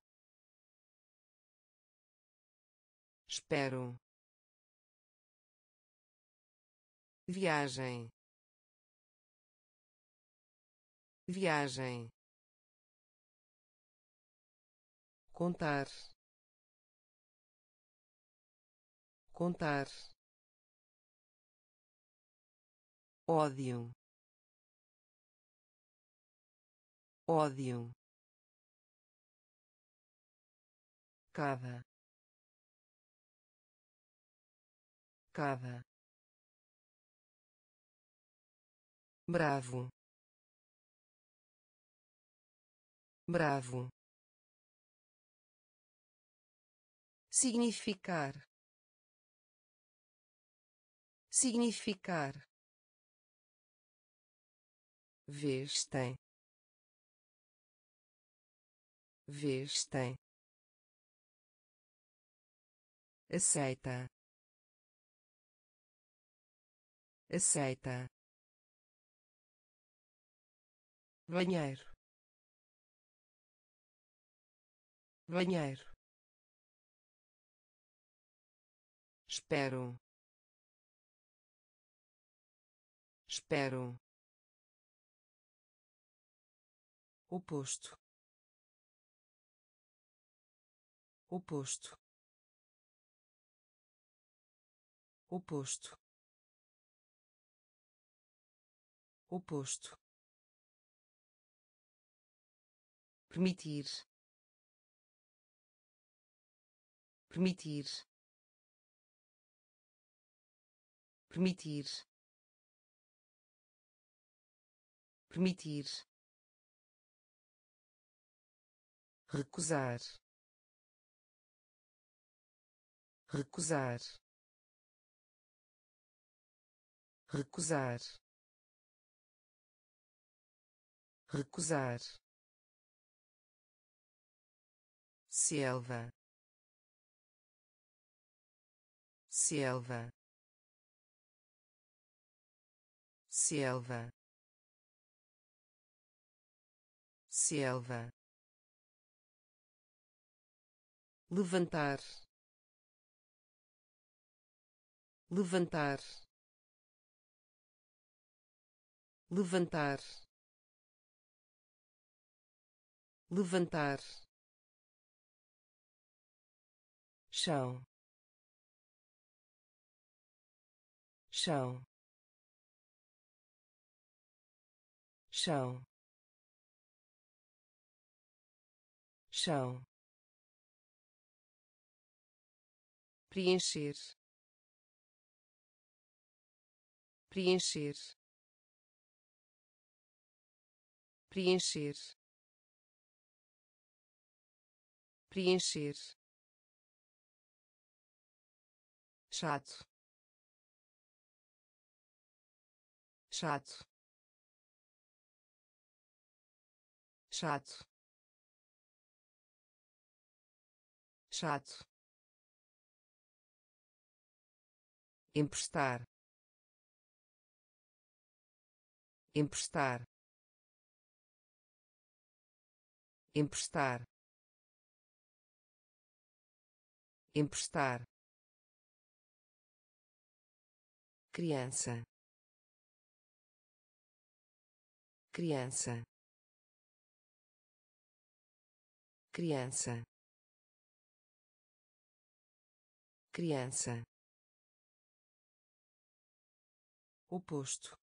espero, viagem, viagem, contar, contar, ódio, ódio, cada, cada, bravo, bravo, significar, significar, vez tem, vez tem, aceita, aceita, banheiro, banheiro, espero, espero, oposto, oposto, oposto, oposto, permitir, permitir, permitir, permitir, recusar, recusar, recusar, recusar, selva, selva, selva, selva, levantar, levantar, levantar, levantar, chão, chão, chão, chão, preencher, preencher, preencher, preencher, chato, chato, chato, chato, emprestar, emprestar, emprestar, emprestar, criança, criança, criança, criança, oposto,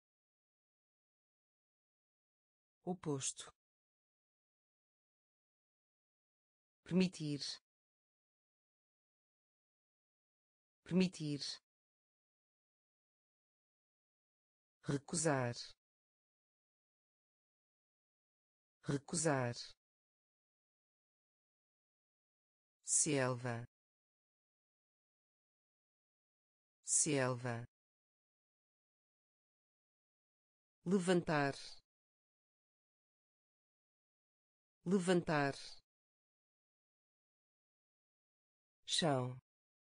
oposto, permitir, permitir, recusar, recusar, selva, selva, levantar, levantar, chão,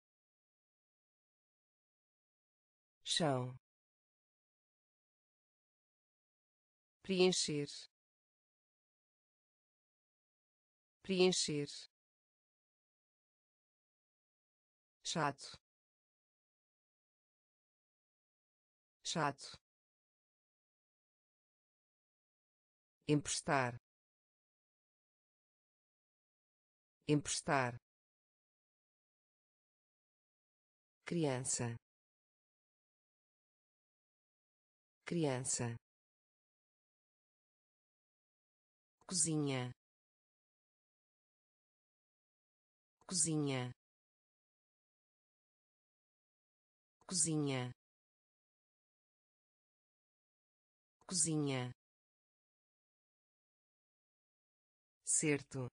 chão, preencher, preencher, chato, chato, emprestar, emprestar, criança, criança, cozinha, cozinha, cozinha, cozinha, certo,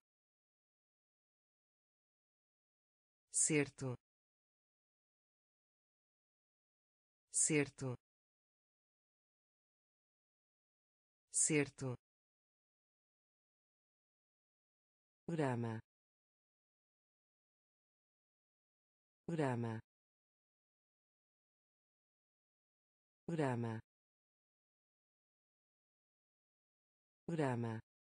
certo, certo, certo, grama, grama, grama, grama,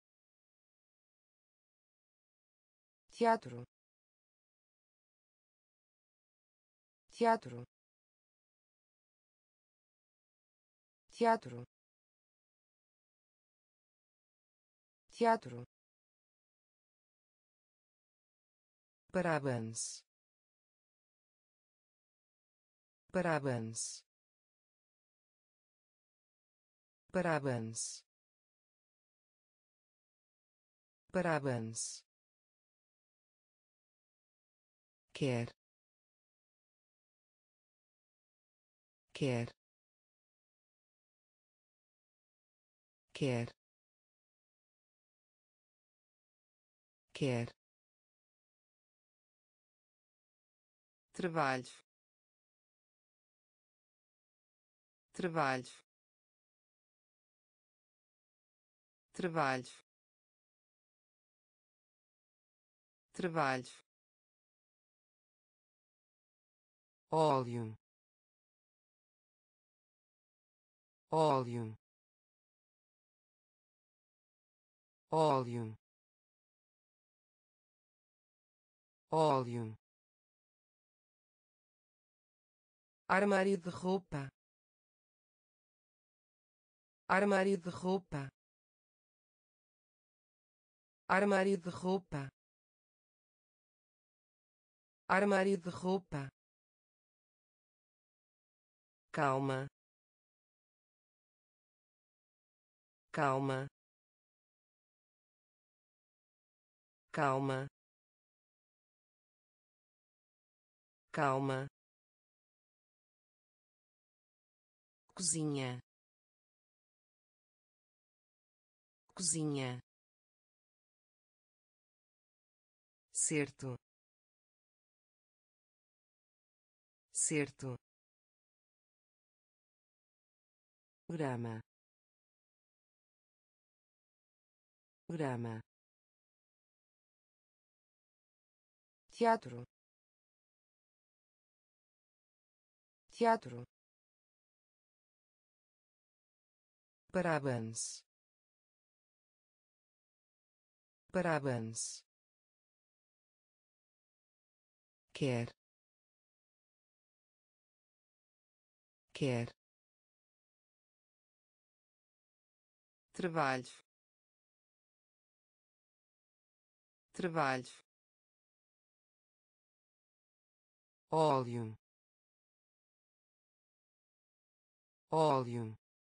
teatro, teatro, teatro, teatro, parabéns, parabéns, parabéns, parabéns, quer, quer, quer, quer, trabalho, trabalho, trabalho, trabalho, óleo, óleo, óleo, óleo, armário de roupa, armário de roupa, armário de roupa, armário de roupa, calma, calma, calma, calma, cozinha, cozinha, certo, certo, grama, grama, teatro, teatro, parabéns, parabéns, quer, quer, trabalho, trabalho, óleo, óleo,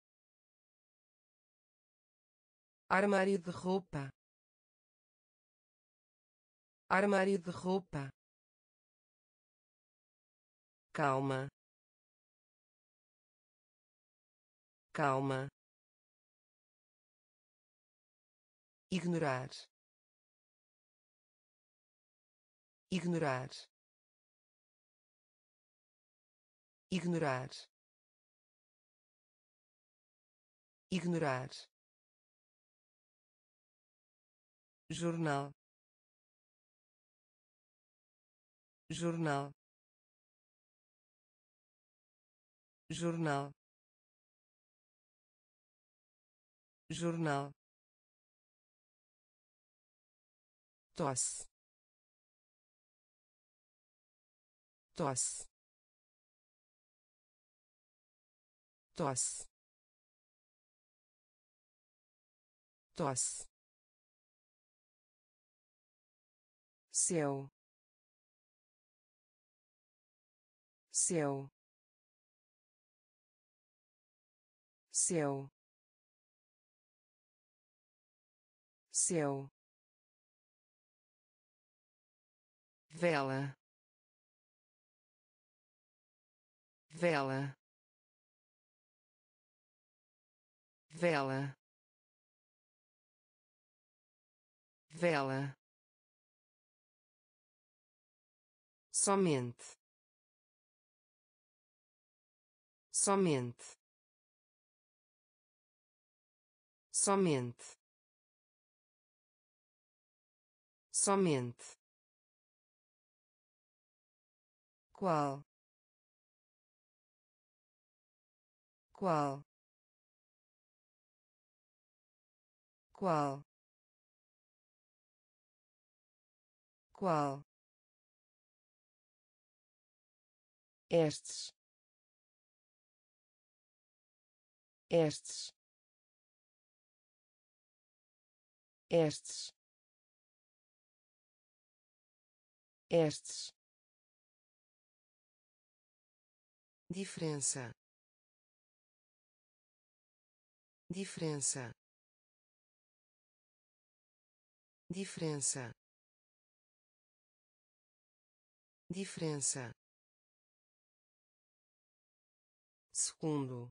armário de roupa, armário de roupa, calma, calma, ignorar, ignorar, ignorar, ignorar, jornal, jornal, jornal, jornal, tosse, tosse, tosse, tosse, céu, céu, céu, céu, vela, vela, vela, vela, somente, somente, somente, somente, qual, qual, qual, qual, estes, estes, estes, estes, diferença, diferença, diferença, diferença, segundo,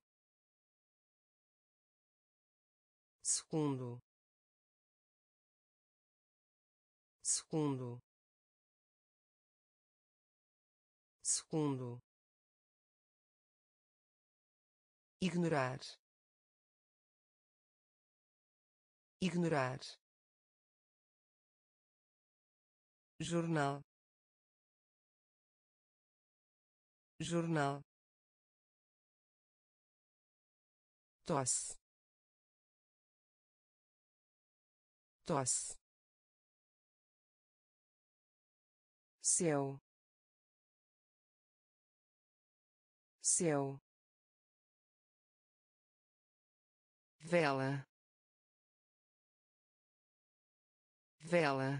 segundo, segundo, segundo, ignorar, ignorar, jornal, jornal, tosse, tosse, céu, céu, vela, vela,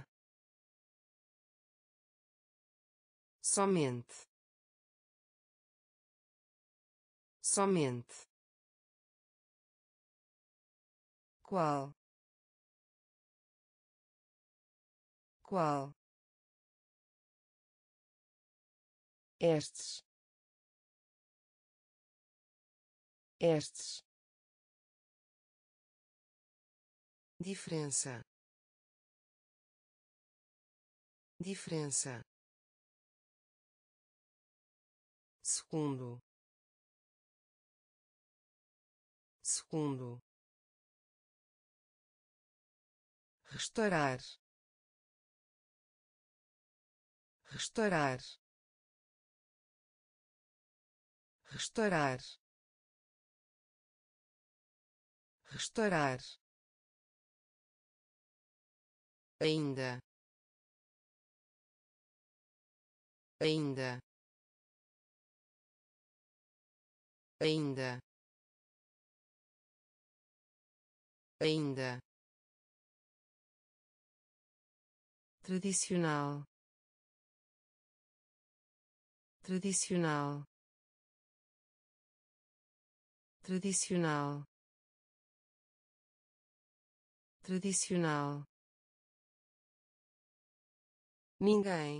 somente, somente, qual, qual, estes, estes, diferença, diferença, segundo, segundo, restaurar, restaurar, restaurar, restaurar, ainda, ainda, ainda, ainda, tradicional, tradicional, tradicional, tradicional, ninguém,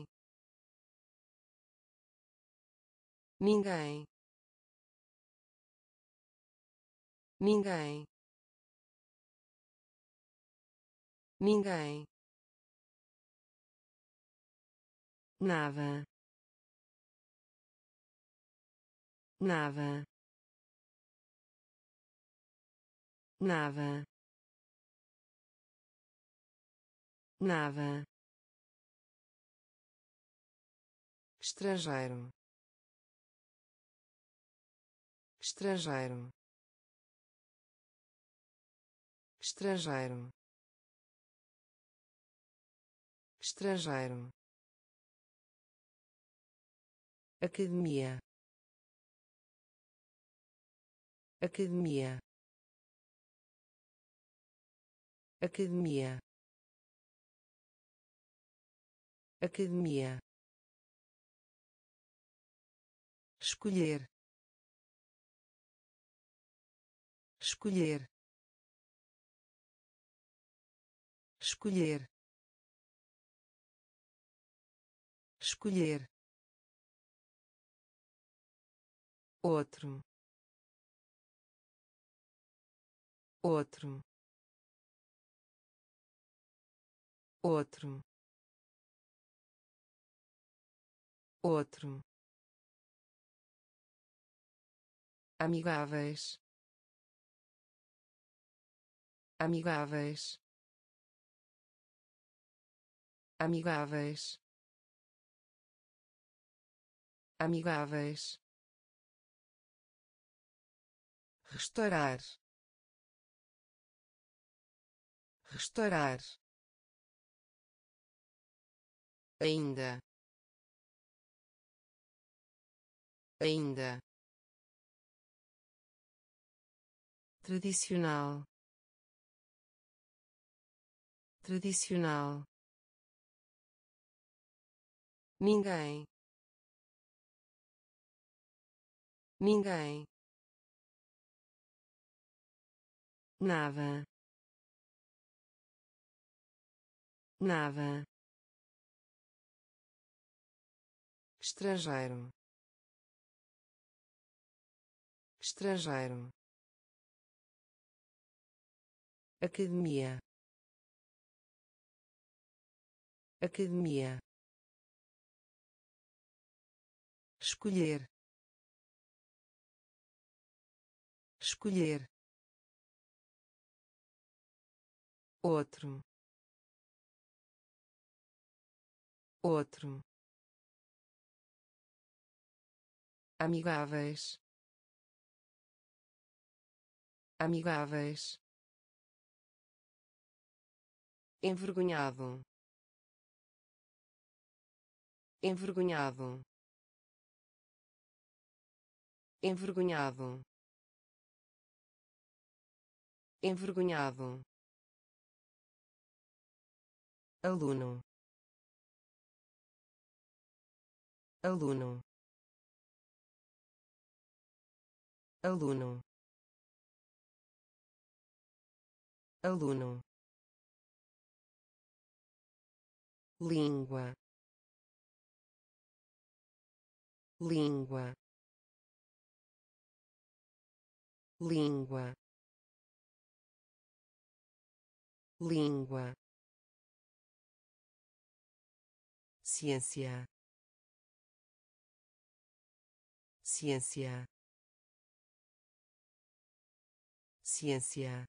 ninguém, ninguém, ninguém, nada, nada, nada, nada, estrangeiro, estrangeiro, estrangeiro, estrangeiro, academia, academia, academia, academia, escolher, escolher, escolher, escolher, outro, outro, outro, outro, amigáveis, amigáveis, amigáveis, amigáveis, restaurar, restaurar, ainda, ainda, tradicional, tradicional, ninguém, ninguém, nada, nada, estrangeiro, estrangeiro, academia, academia, escolher, escolher, outro, outro, amigáveis, amigáveis, envergonhado, envergonhado, envergonhado, envergonhado, aluno, aluno, aluno, aluno, língua, língua, língua, língua, ciência, ciência, ciência,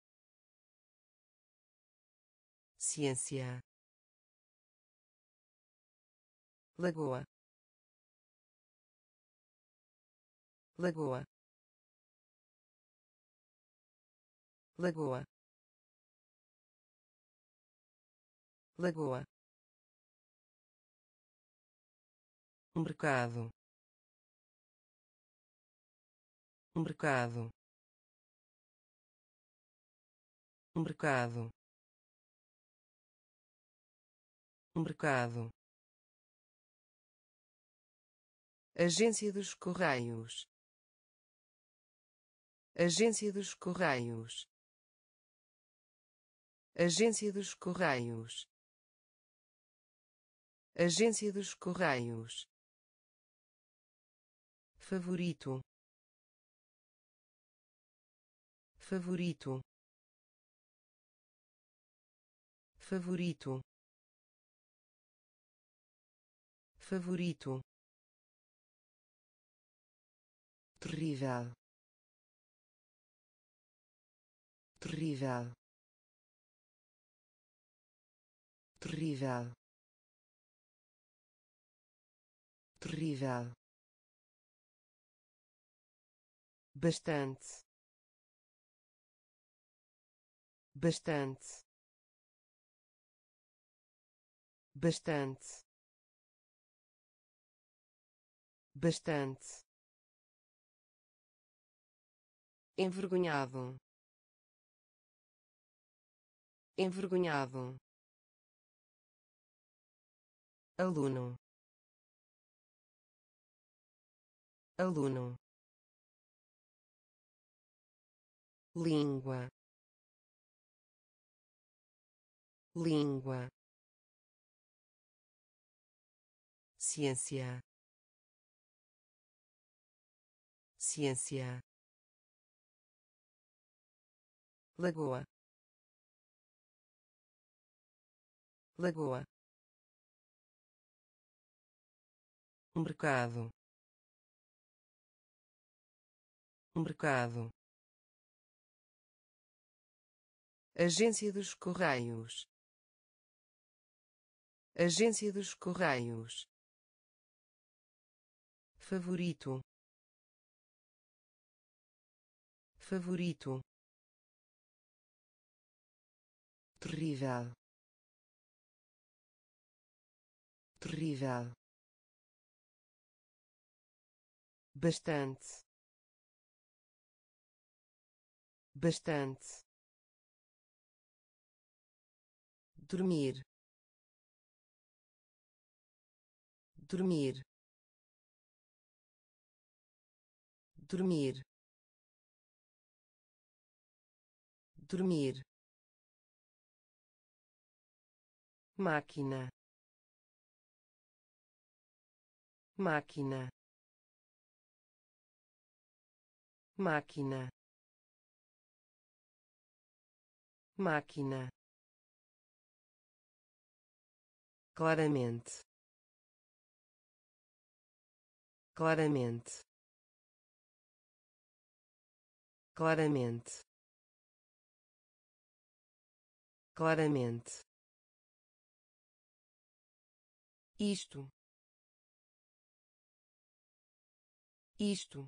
ciência, lagoa, lagoa, lagoa, lagoa, um mercado, um mercado, um mercado, um mercado, agência dos Correios, agência dos Correios, agência dos Correios, agência dos Correios, favorito, favorito, favorito, favorito, terrível, terrível, terrível, terrível, bastante, bastante, bastante, bastante, envergonhado, envergonhado, aluno, aluno, língua, língua, ciência, ciência, lagoa, lagoa, um mercado, um mercado, agência dos Correios, agência dos Correios, favorito, favorito, terrível, terrível, bastante, bastante, dormir, dormir, dormir, dormir, máquina, máquina, máquina, máquina, claramente, claramente, claramente, claramente, isto, isto,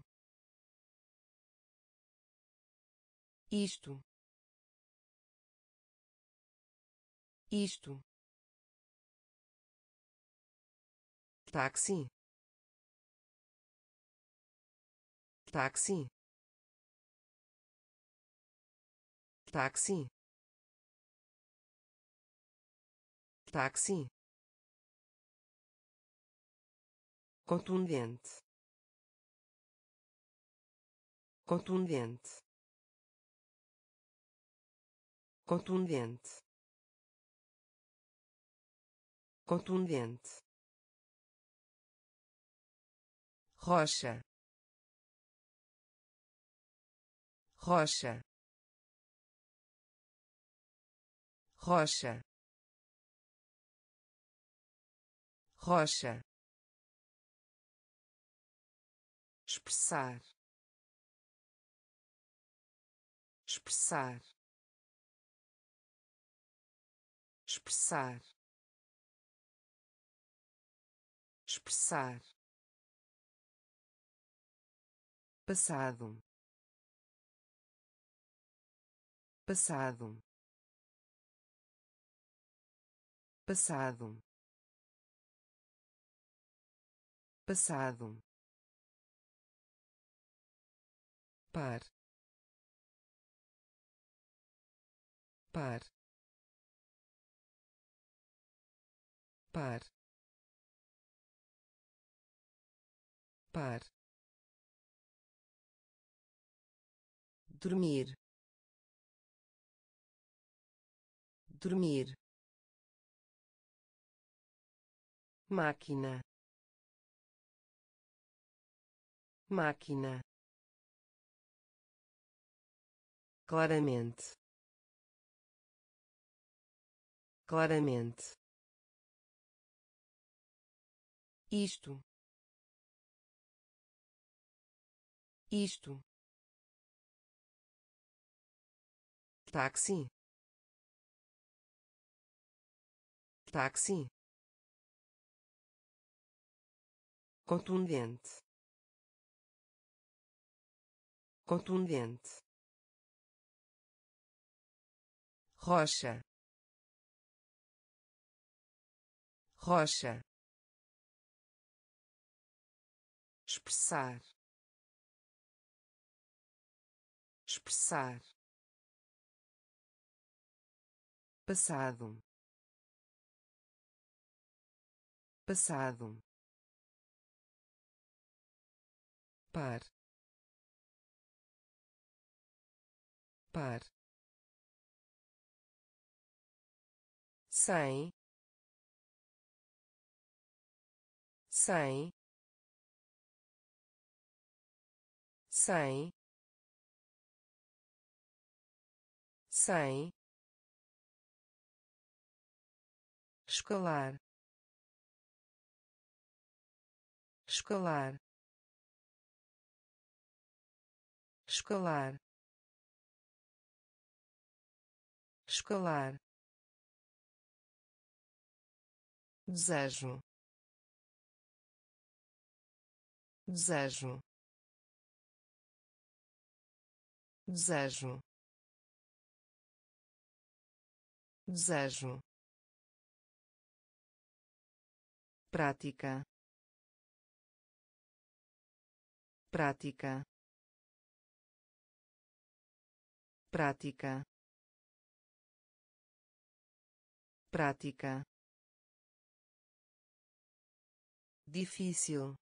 isto, isto, táxi, táxi, táxi, táxi, contundente, contundente, contundente, contundente, rocha, rocha, rocha, rocha, expressar, expressar, expressar, expressar, passado, passado, passado, passado, par, par, par, par, dormir, dormir, máquina, máquina, claramente, claramente, isto, isto, táxi, táxi, contundente, contundente, rocha, rocha, expressar, expressar, passado, passado, par, par, cem, cem, cem, cem, escalar, escalar, escalar, escalar, desejo, desejo, desejo, desejo, prática, prática, prática, prática, difícil,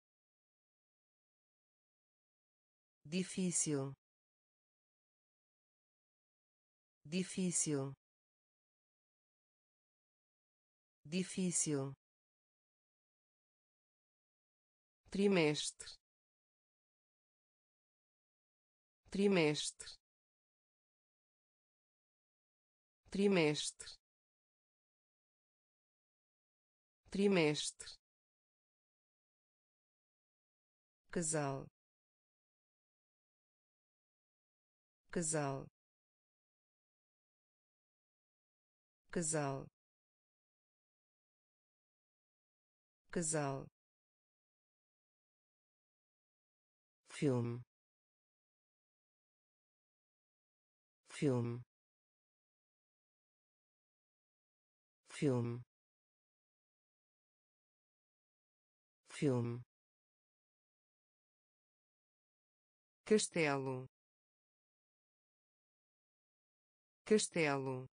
difícil, difícil, difícil, trimestre, trimestre, trimestre, trimestre, casal, casal, casal, casal, filme, filme, filme, filme, castelo, castelo,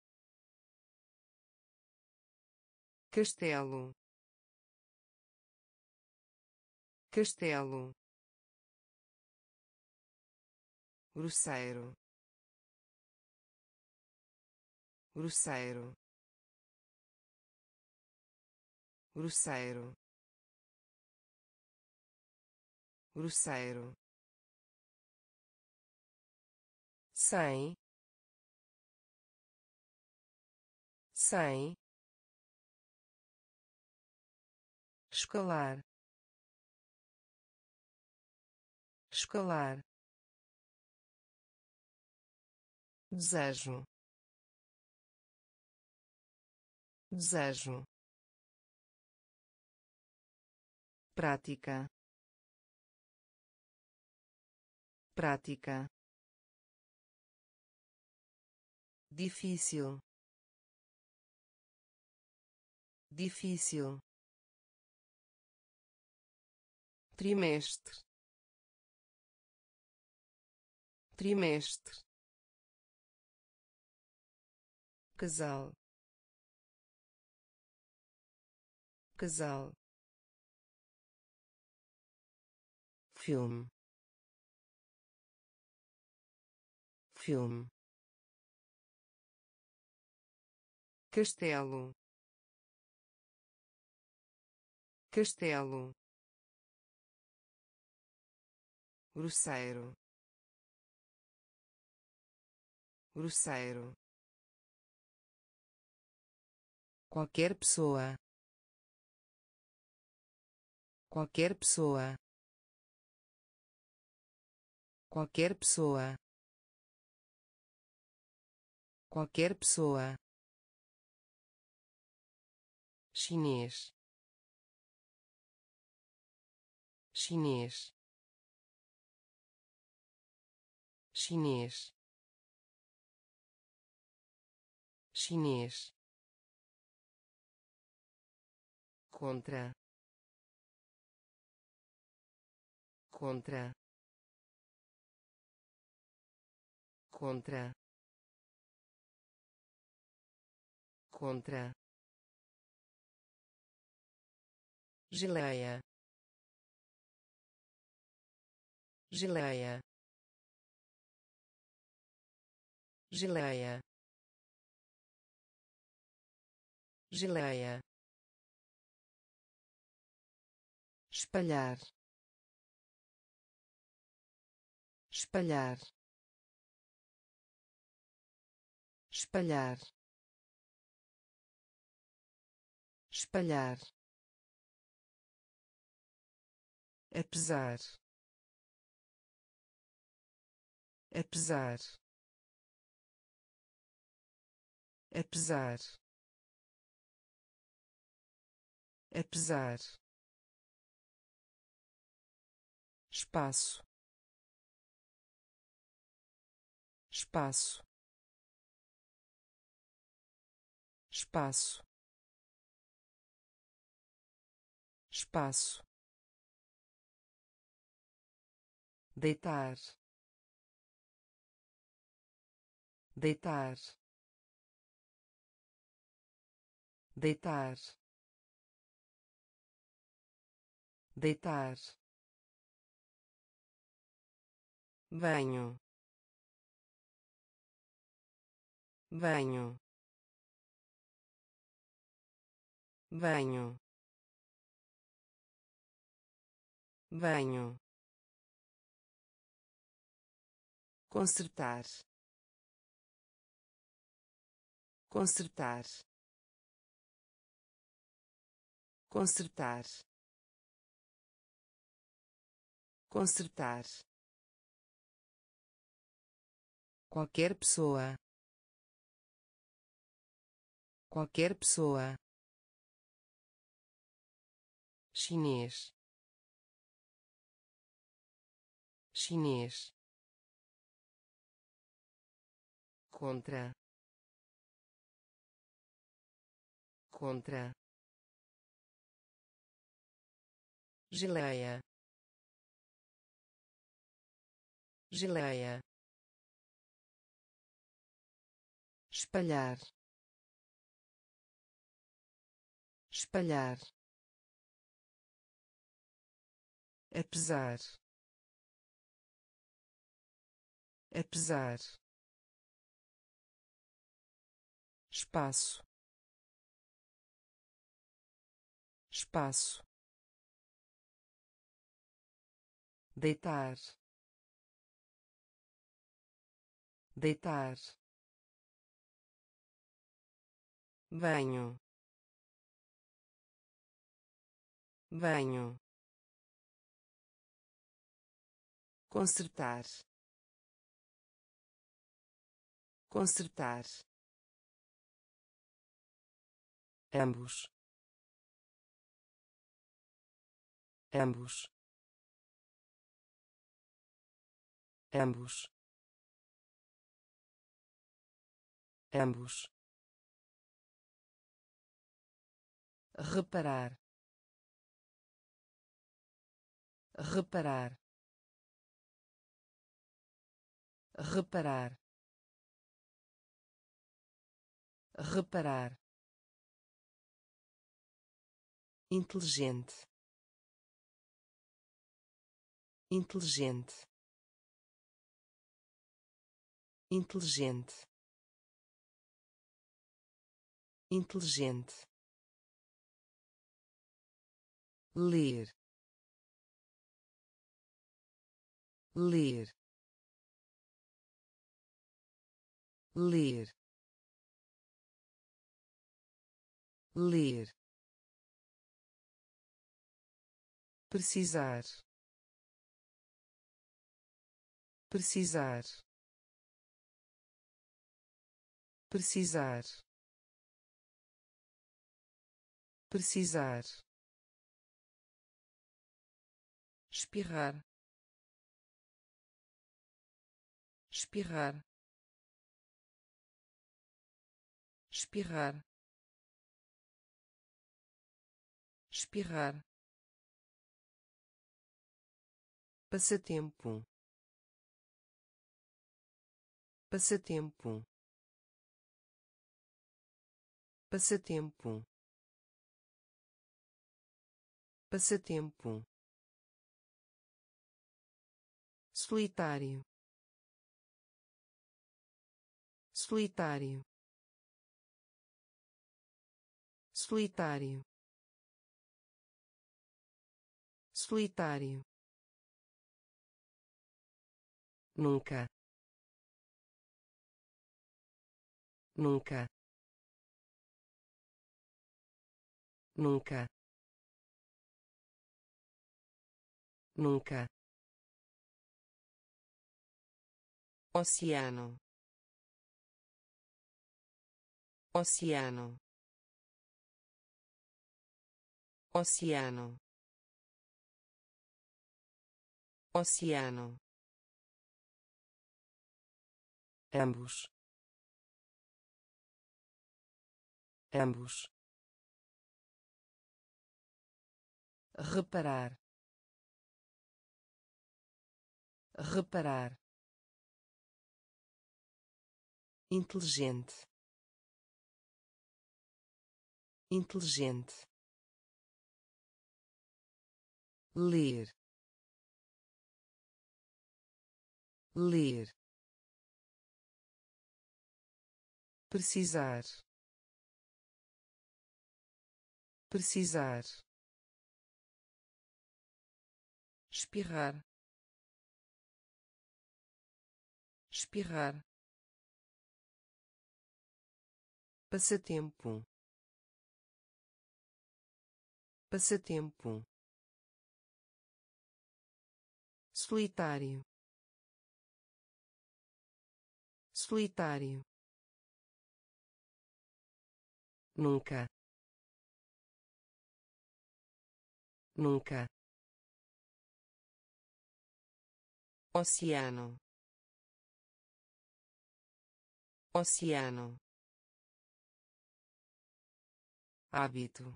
castelo, castelo, grosseiro, grosseiro, grosseiro, grosseiro, cem, cem, escalar, escalar, desejo, desejo, prática, prática, difícil, difícil, trimestre, trimestre, casal, casal, filme, filme, castelo, castelo, grosseiro, grosseiro, qualquer pessoa, qualquer pessoa, qualquer pessoa, qualquer pessoa, chinês, chinês, chinês, chinês, contra, contra, contra, contra, geleia, geleia, geleia, geleia, espalhar, espalhar, espalhar, espalhar, apesar, apesar, apesar, apesar, espaço, espaço, espaço, espaço, deitar, deitar, deitar, deitar, banho, banho, banho, banho, consertar, consertar, consertar, consertar, qualquer pessoa, qualquer pessoa, chinês, chinês, contra, contra, geleia, geleia, espalhar, espalhar, apesar, apesar, espaço, espaço, deitar, deitar, banho, banho, consertar, consertar, ambos, ambos, ambos, ambos, reparar, reparar, reparar, reparar, inteligente, inteligente, inteligente, inteligente, ler, ler, ler, ler, precisar, precisar, precisar, precisar, espirrar, espirrar, espirrar, espirrar, passatempo, passatempo, passatempo, passatempo, solitário, solitário, solitário, solitário, nunca, nunca, nunca, nunca, oceano, oceano, oceano, oceano, ambos, ambos, reparar, reparar, inteligente, inteligente, ler, ler, precisar, precisar, espirrar, espirrar, passatempo, passatempo, solitário, solitário, nunca, nunca, oceano, oceano, hábito,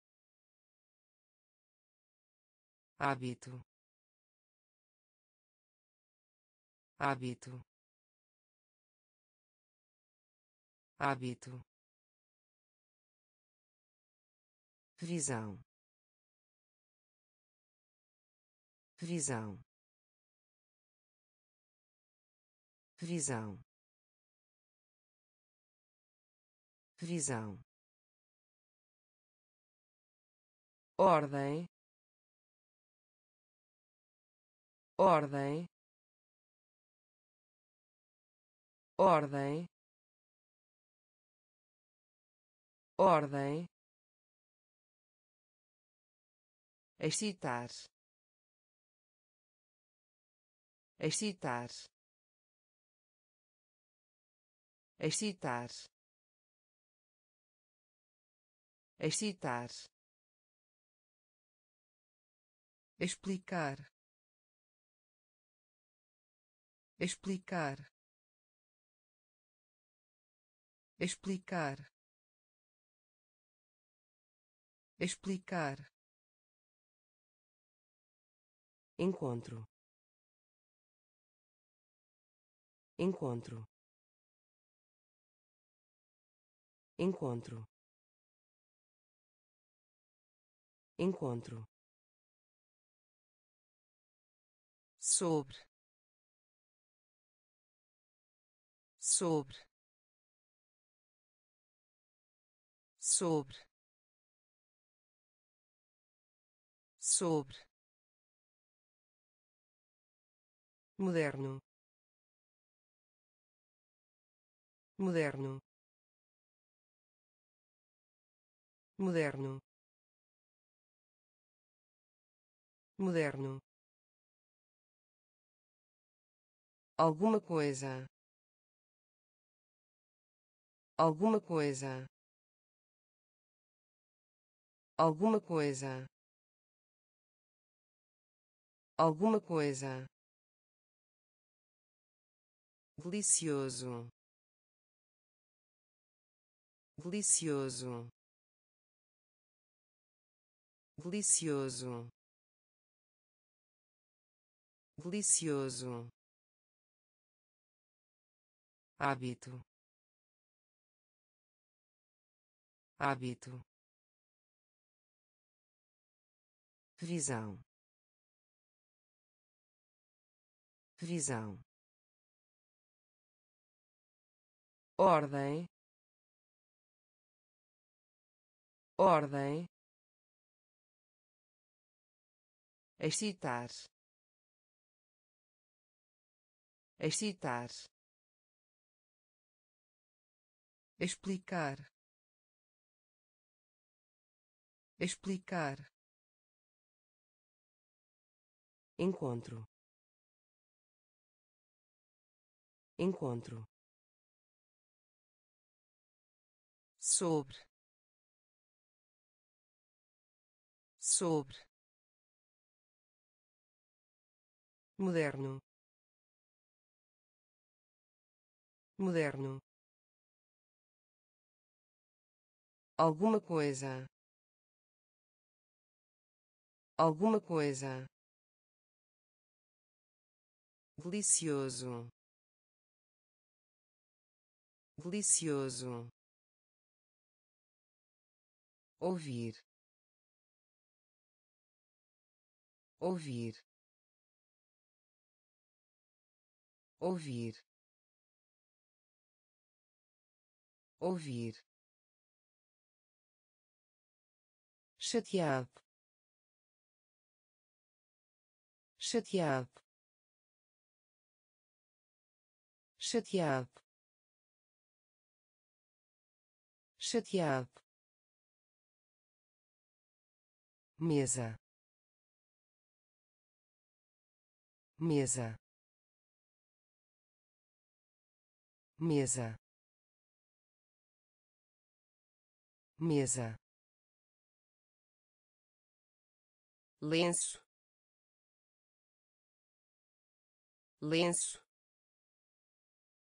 hábito, hábito, hábito, visão, visão, visão, visão, ordem, ordem, ordem, ordem, excitar, excitar, excitar, excitar, explicar, explicar, explicar, explicar, encontro, encontro, encontro, encontro, sobre, sobre, sobre, sobre, moderno, moderno, moderno, moderno, alguma coisa, alguma coisa, alguma coisa, alguma coisa, delicioso, delicioso, delicioso, delicioso, hábito, hábito, visão, visão, ordem, ordem, excitar, excitar, explicar, explicar, encontro, encontro, sobre, sobre, moderno, moderno, alguma coisa, alguma coisa, delicioso, delicioso, ouvir, ouvir, ouvir, ouvir, chateado, chateado, chateado, chateado, mesa, mesa, mesa, mesa, lenço, lenço,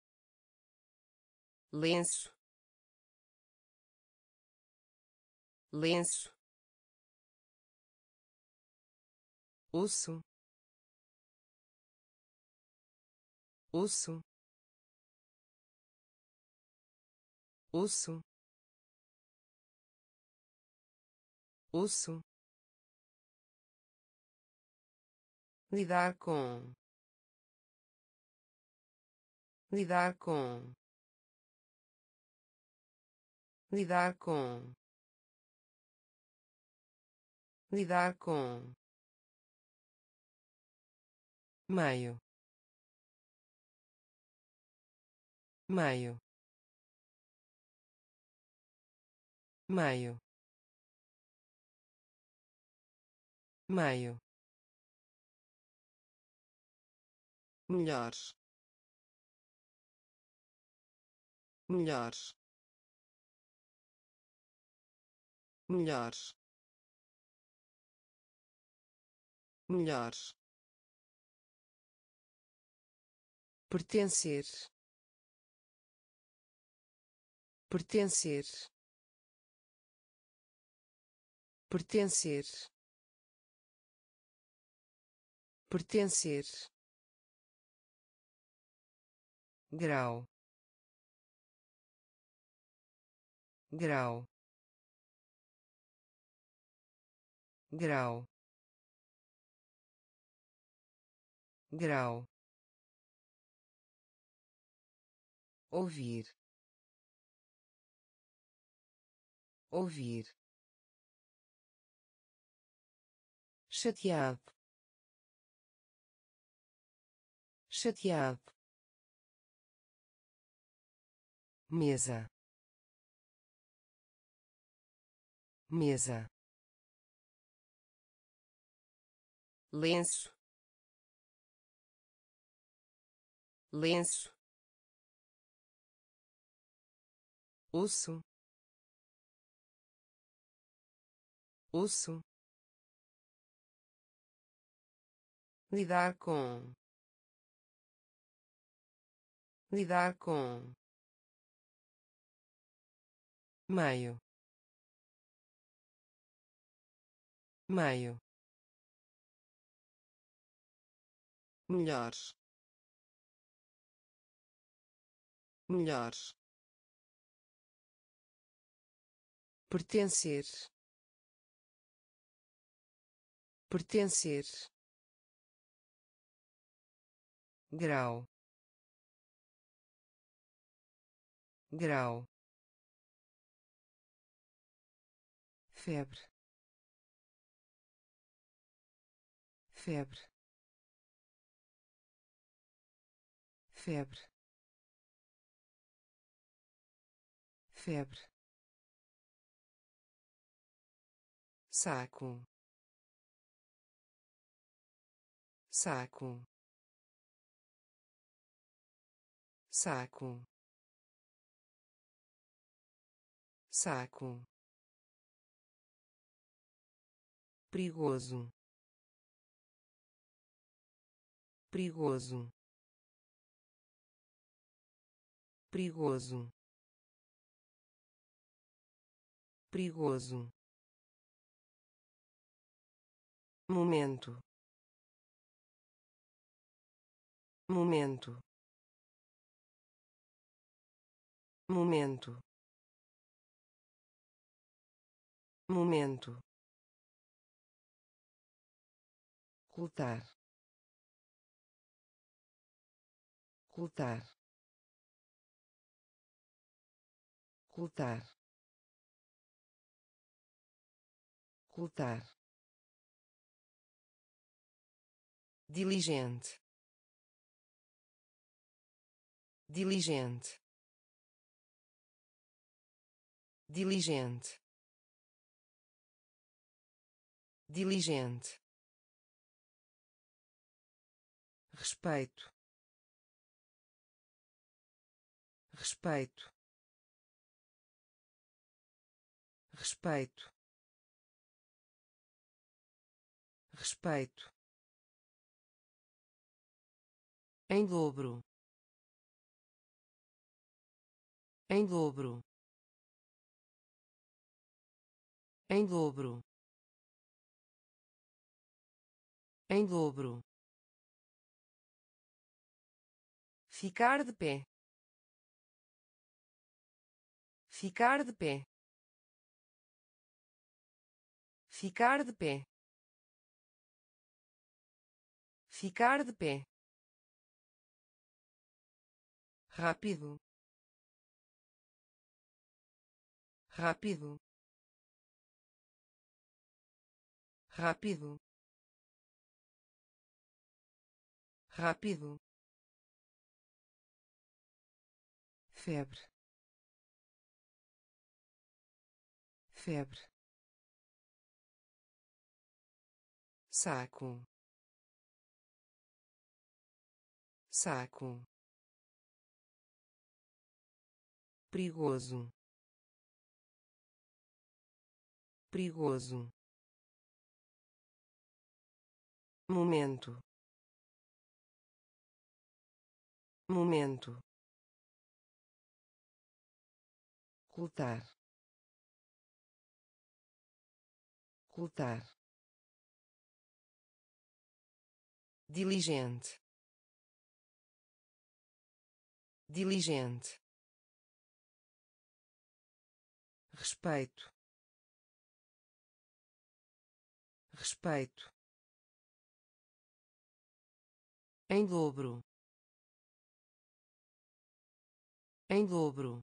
lenço, lenço, osso, osso, osso, osso, lidar com, lidar com, lidar com, lidar com, maio, maio, maio, maio, melhores, melhores, melhores, melhores, pertencer, pertencer, pertencer, pertencer, grau, grau, grau, grau, ouvir, ouvir, chateado, chateado, mesa, mesa, lenço, lenço, osso, osso, lidar com, lidar com, maio, maio, melhores, melhores, pertencer, pertencer, grau, grau, febre, febre, febre, febre, saco, saco, saco, saco, perigoso, perigoso, perigoso, perigoso, momento, momento, momento, momento, ocultar, ocultar, ocultar, ocultar, diligente, diligente, diligente, diligente, respeito, respeito, respeito, respeito, em dobro, em dobro, em dobro, em dobro, ficar de pé, ficar de pé, ficar de pé, ficar de pé, rápido, rápido, rápido, rápido, febre, febre, saco, saco, perigoso, perigoso, momento, momento, ocultar, ocultar, diligente, diligente, respeito, respeito, em dobro, em dobro,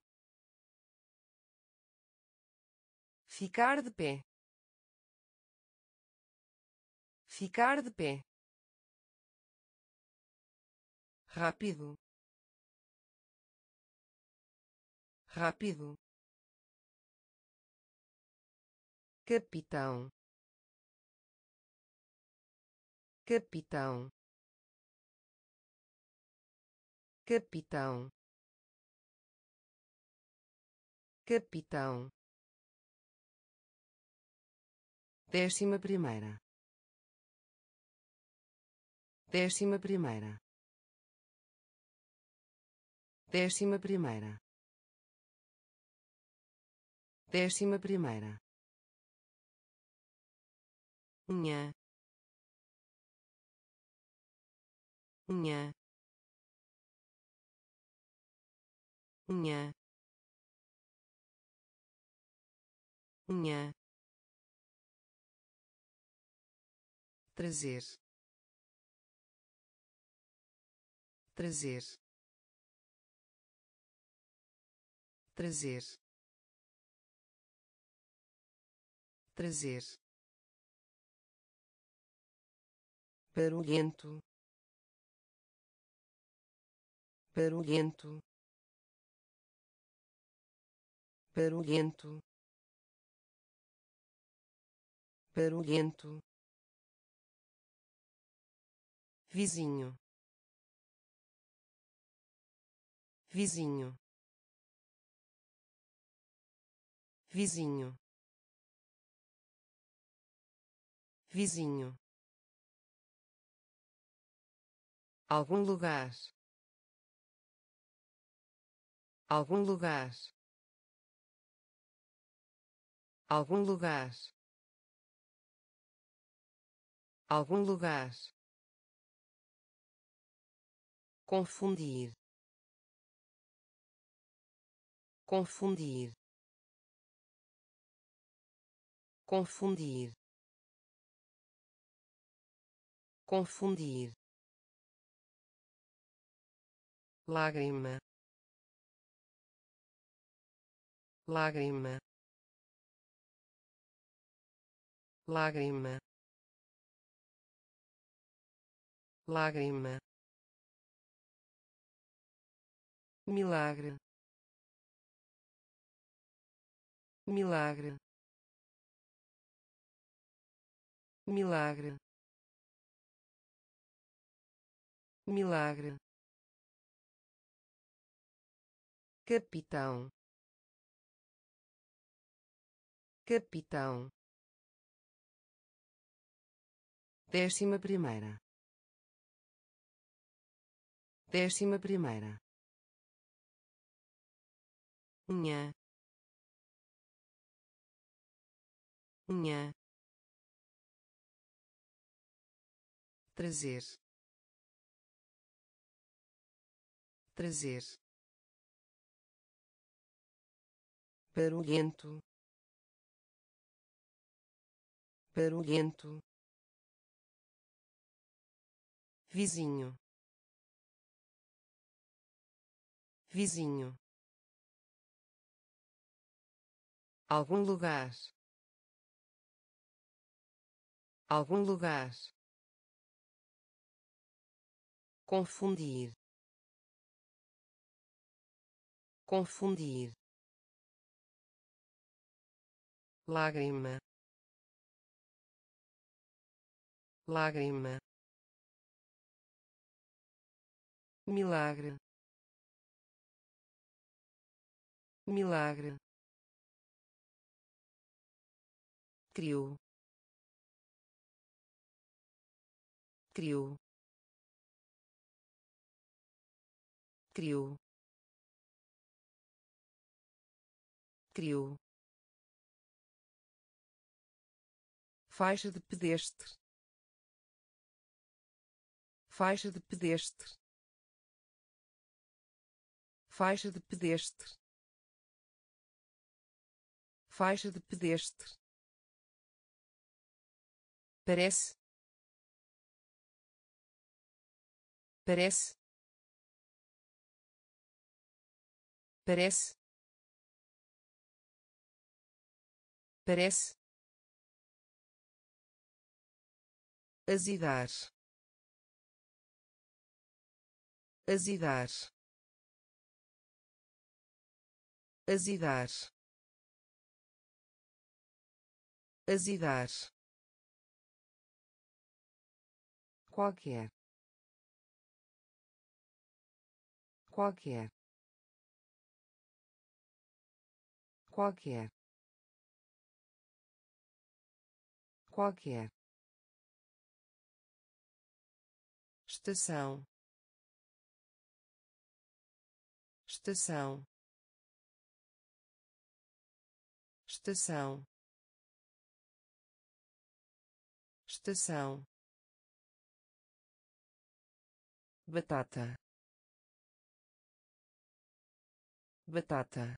ficar de pé, ficar de pé, rápido, rápido, capitão, capitão, capitão, capitão, décima primeira, décima primeira, décima primeira, décima primeira, unha, unha, unha, unha, trazer, trazer, trazer, trazer, barulhento, barulhento, barulhento, barulhento, vizinho, vizinho, vizinho, vizinho, algum lugar, algum lugar, algum lugar, algum lugar, confundir, confundir, confundir, confundir, lágrima, lágrima, lágrima, lágrima, milagre, milagre, milagre, milagre, capitão, capitão, décima primeira, décima primeira, unha, unha, trazer, trazer, barulhento, barulhento, vizinho, vizinho, algum lugar, algum lugar, confundir, confundir, lágrima, lágrima, milagre, milagre, criou, criou, criou, criou, faixa de pedestre, faixa de pedestre, faixa de pedestre, faixa de pedestre, parece, parece, parece, parece, azedar, azedar, azedar, azedar, qualquer, qualquer, qualquer, qualquer, estação, estação, estação, estação, batata, batata,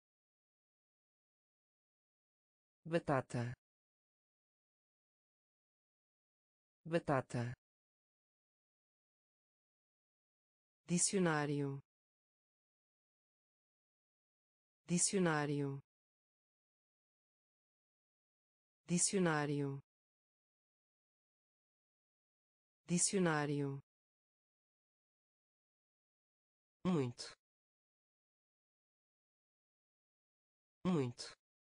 batata, batata, dicionário, dicionário, dicionário, dicionário, muito, muito,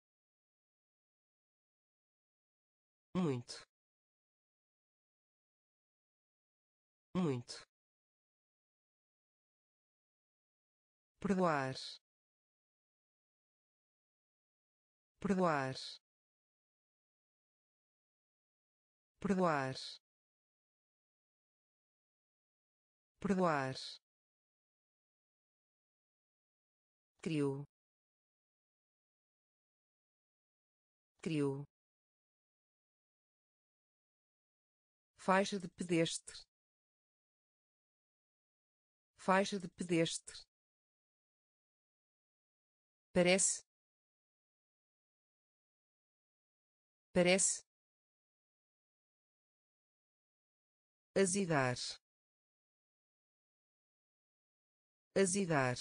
muito, muito, perdoar, perdoar, perdoar, perdoar, criou, criou, faixa de pedestre, faixa de pedestre, parece, parece, azedar, azedar,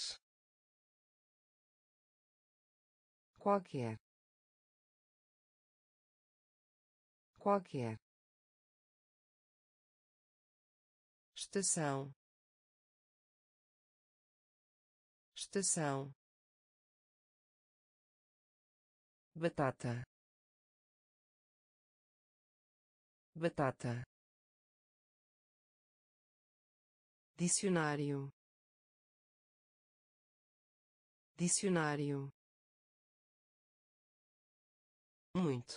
qualquer, qualquer, estação, estação, batata, batata, dicionário, dicionário, muito,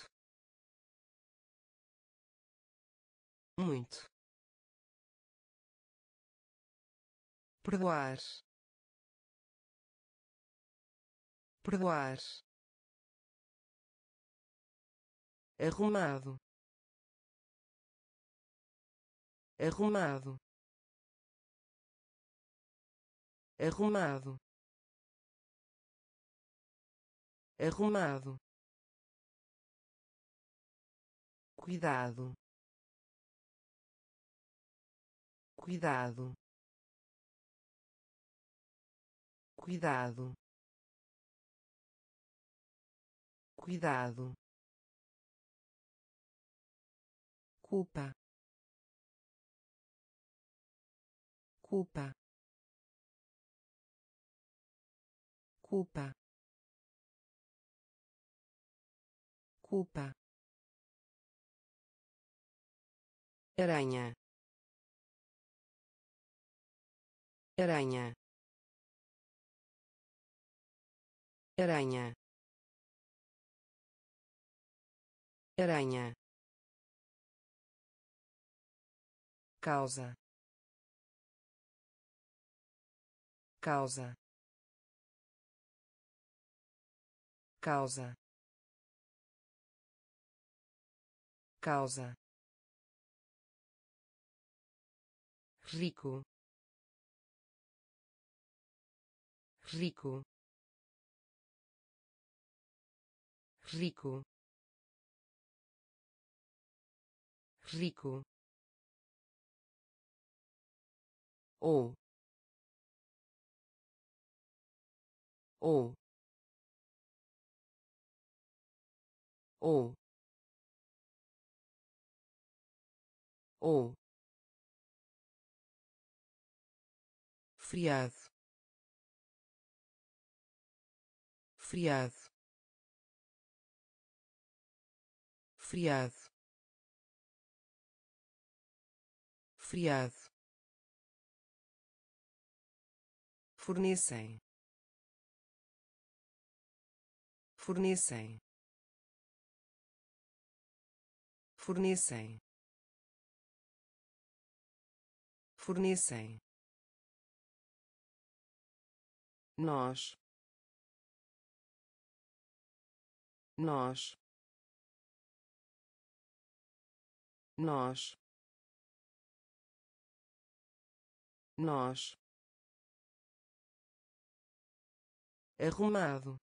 muito, perdoar, perdoar, arrumado, arrumado, arrumado, arrumado, cuidado, cuidado, cuidado, cuidado, culpa, culpa, culpa, culpa, aranha, aranha, aranha, aranha, causa, causa, causa, causa, rico, rico, rico, rico, ou, ou, ou, ou, friado, friado, friado, friado, fornecem, fornecem, fornecem, fornecem, nós, nós, nós, nós, arrumado,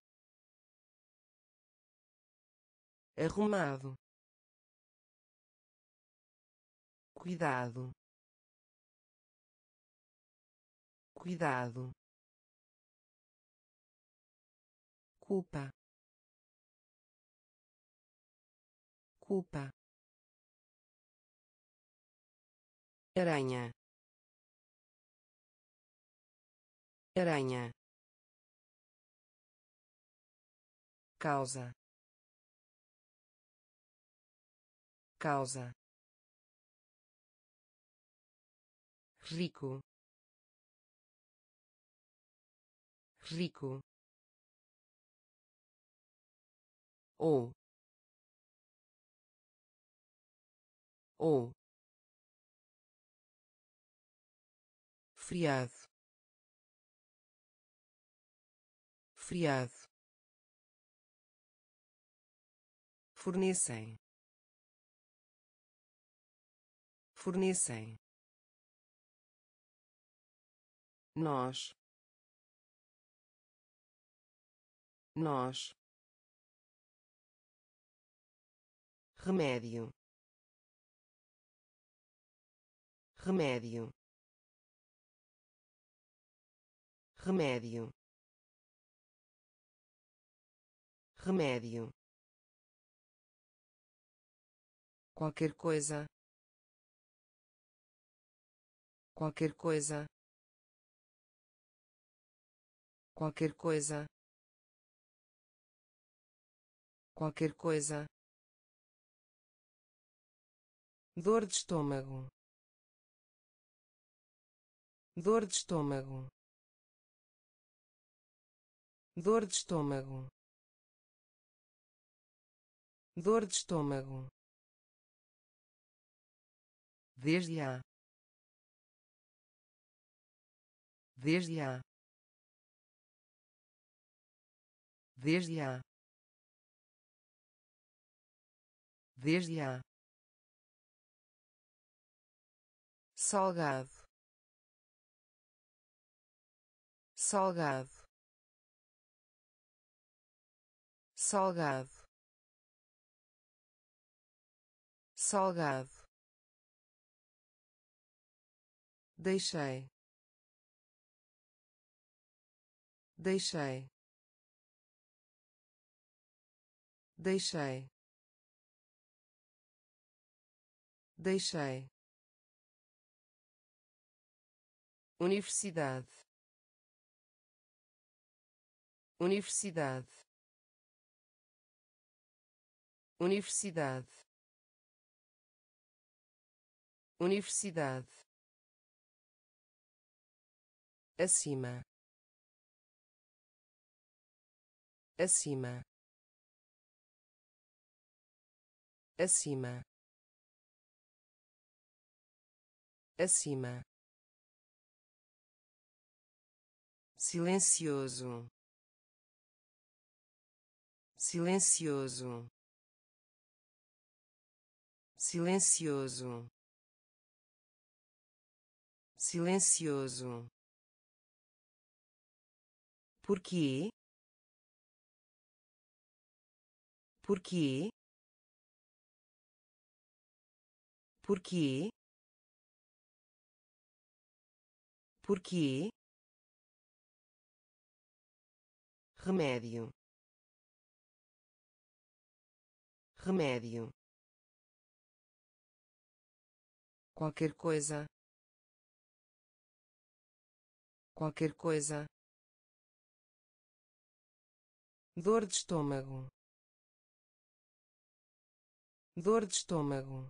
arrumado, cuidado, cuidado, culpa, culpa, aranha, aranha, causa, causa, rico, rico, ou, ou, friado, friado, fornecem, fornecem, nós, nós, remédio, remédio, remédio, remédio, qualquer coisa, qualquer coisa, qualquer coisa, qualquer coisa, dor de estômago, dor de estômago, dor de estômago, dor de estômago, desde a, desde a, desde a, desde a, salgado, salgado, salgado, salgado, deixei, deixei, deixei, deixei, universidade, universidade, universidade, universidade, acima, acima, acima, acima, silencioso, silencioso, silencioso, silencioso, porque, porque, porque, porque, remédio, remédio, qualquer coisa, qualquer coisa, dor de estômago, dor de estômago,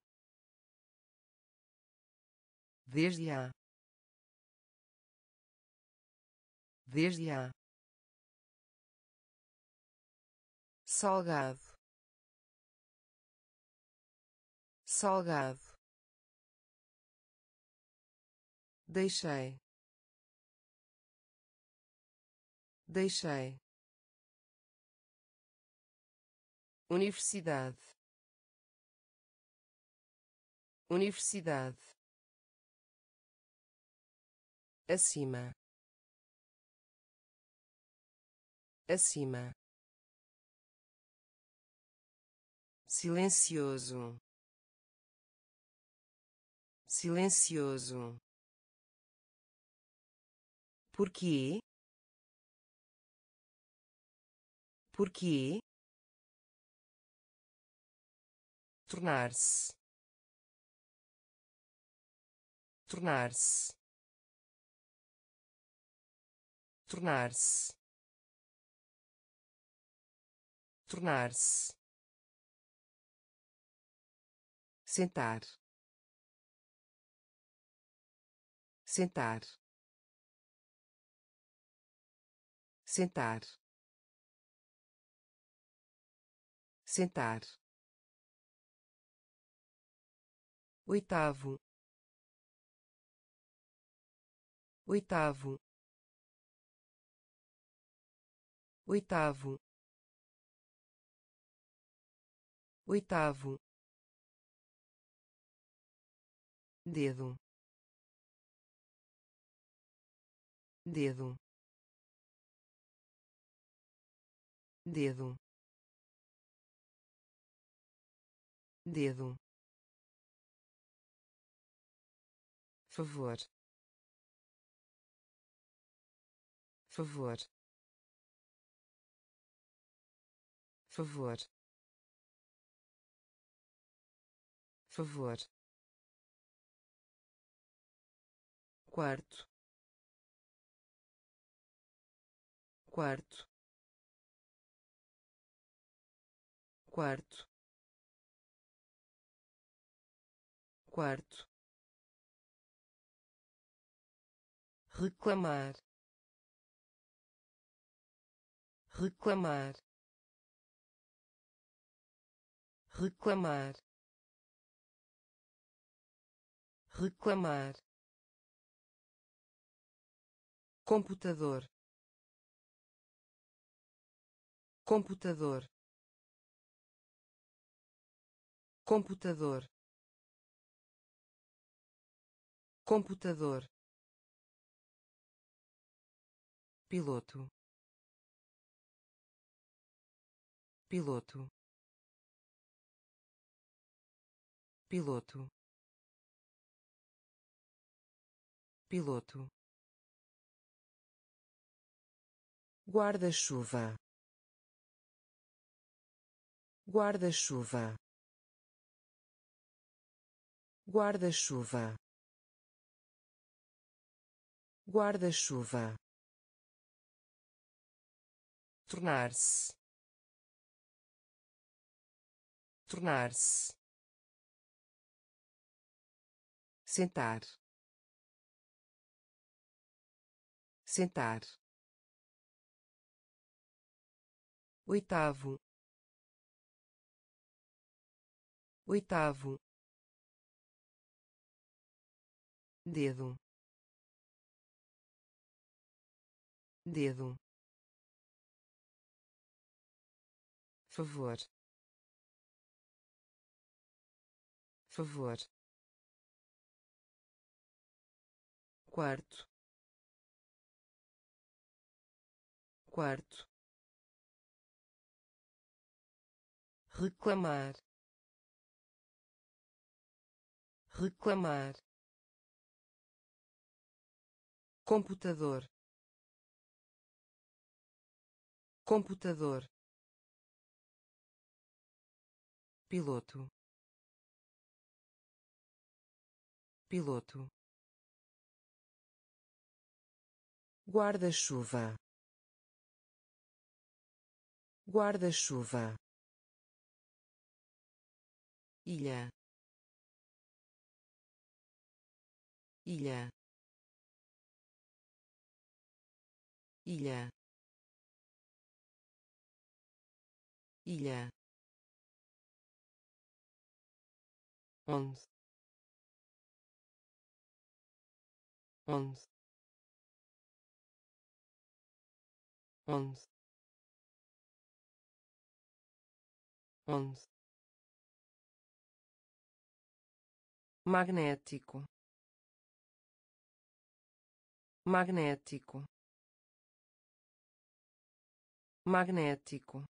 desde a, desde a, salgado, salgado, deixei, deixei, universidade, universidade, acima, acima, silencioso, silencioso, porque, porque, tornar-se, tornar-se, tornar-se, tornar-se, sentar, sentar, sentar, sentar, oitavo, oitavo, oitavo, oitavo, dedo, dedo, dedo, dedo, favor, favor, favor, favor, quarto, quarto, quarto, quarto, reclamar, reclamar, reclamar, reclamar, computador, computador, computador, computador, piloto, piloto, piloto, piloto, guarda-chuva, guarda-chuva, guarda-chuva, guarda-chuva, tornar-se, tornar-se, sentar, sentar, oitavo, oitavo, dedo, dedo, favor, favor, quarto, quarto, reclamar, reclamar, computador, computador, piloto, piloto, guarda-chuva, guarda-chuva, ilha, ilha, ilha, ilha, onde, onde, onde, onde, magnético, magnético, magnético,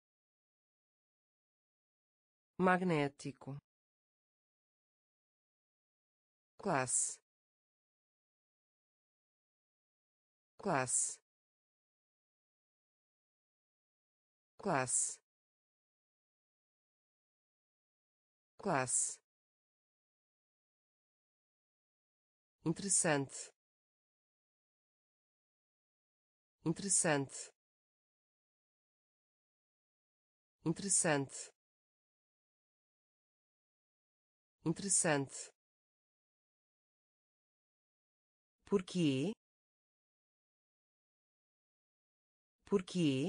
magnético, classe, classe, classe, classe, interessante, interessante, interessante, interessante, porquê, porquê,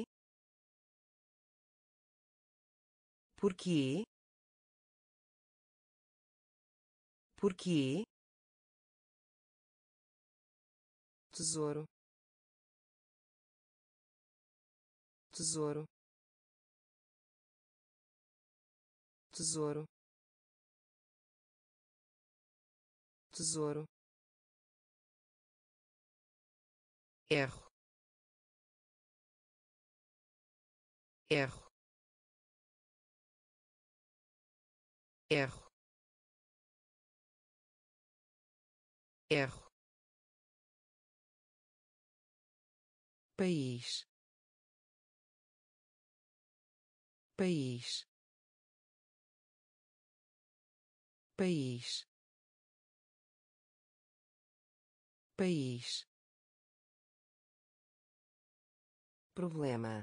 porquê, porquê, tesouro, tesouro, tesouro, tesouro, erro, erro, erro, erro, país, país, país, país, problema,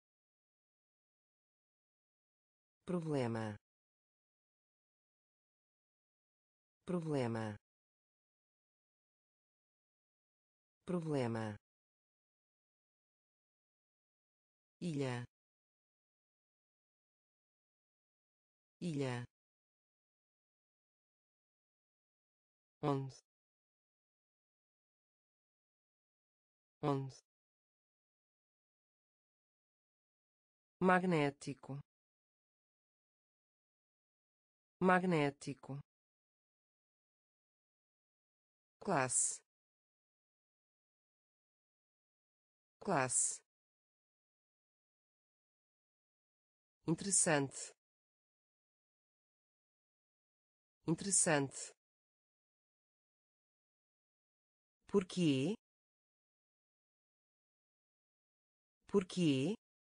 problema, problema, problema, ilha, ilha, onde, onde, magnético, magnético, classe, classe, interessante, interessante, porquê, porquê,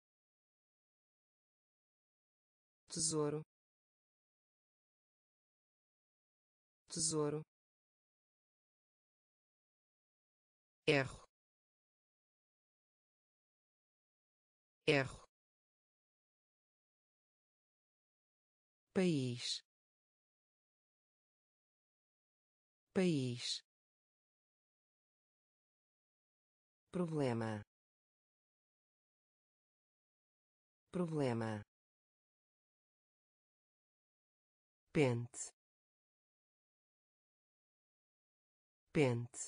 tesouro, tesouro, erro, erro, país, país, problema, problema, pente, pente,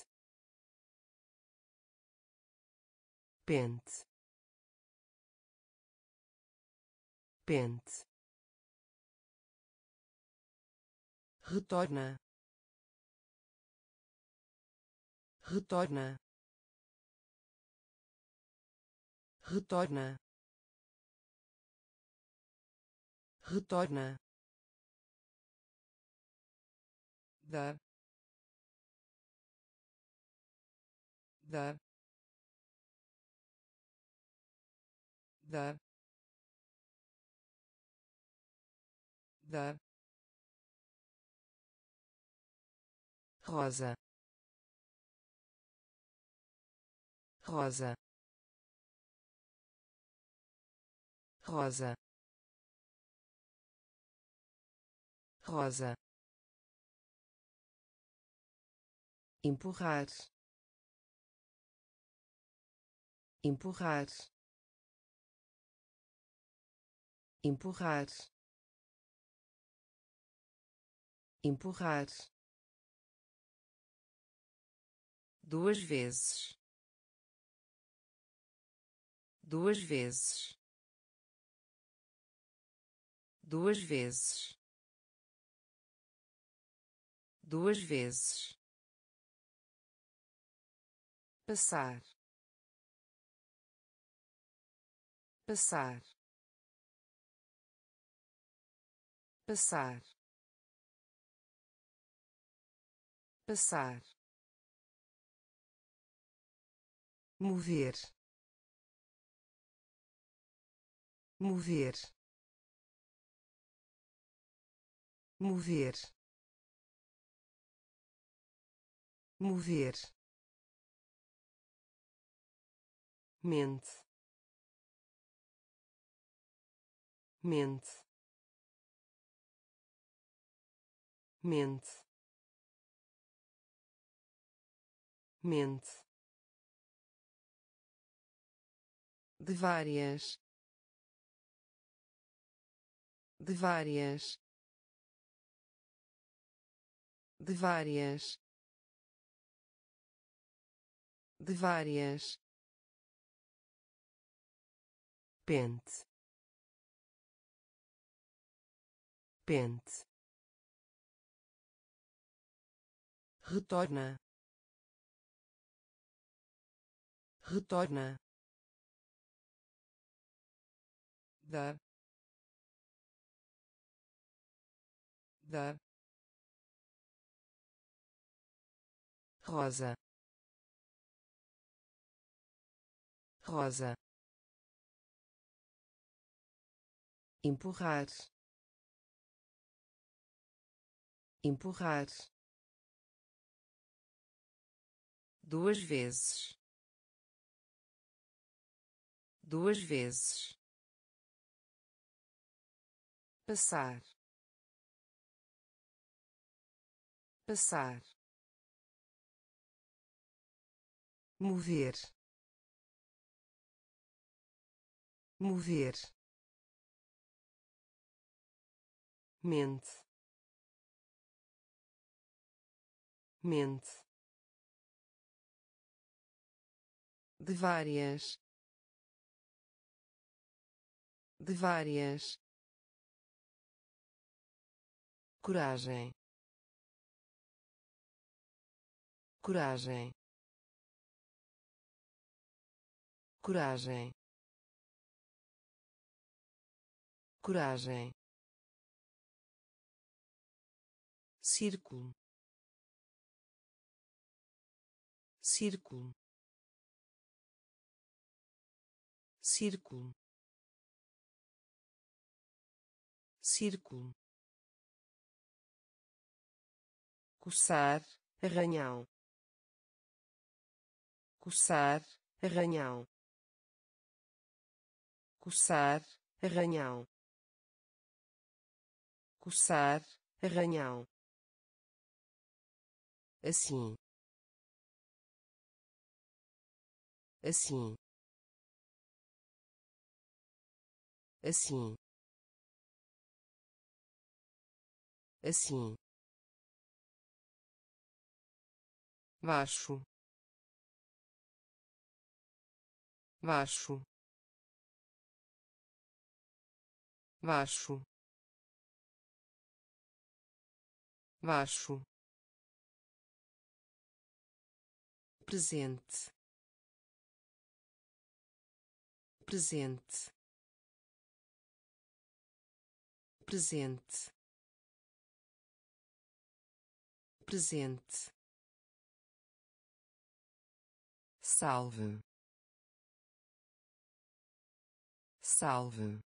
pente, pente, retorna, retorna, retorna, retorna, dar, dar, dar, dar, rosa, rosa, rosa, rosa, empurrar, empurrar, empurrar, empurrar, duas vezes, duas vezes, duas vezes, duas vezes, passar, passar, passar, passar, mover, mover, mover, mover, mente, mente, mente, mente, de várias, de várias, de várias, de várias, pente, pente, retorna, retorna, dar, dar, rosa, rosa, empurrar, empurrar, duas vezes, duas vezes, passar, passar, mover, mover, mente, mente, de várias, de várias, coragem, coragem, coragem, coragem, círculo, círculo, círculo, círculo, coçar, arranhão, coçar, arranhão, coçar, arranhão, coçar, arranhão, assim, assim, assim, assim, baixo, baixo, baixo, baixo, presente, presente, presente, presente, salve, salve,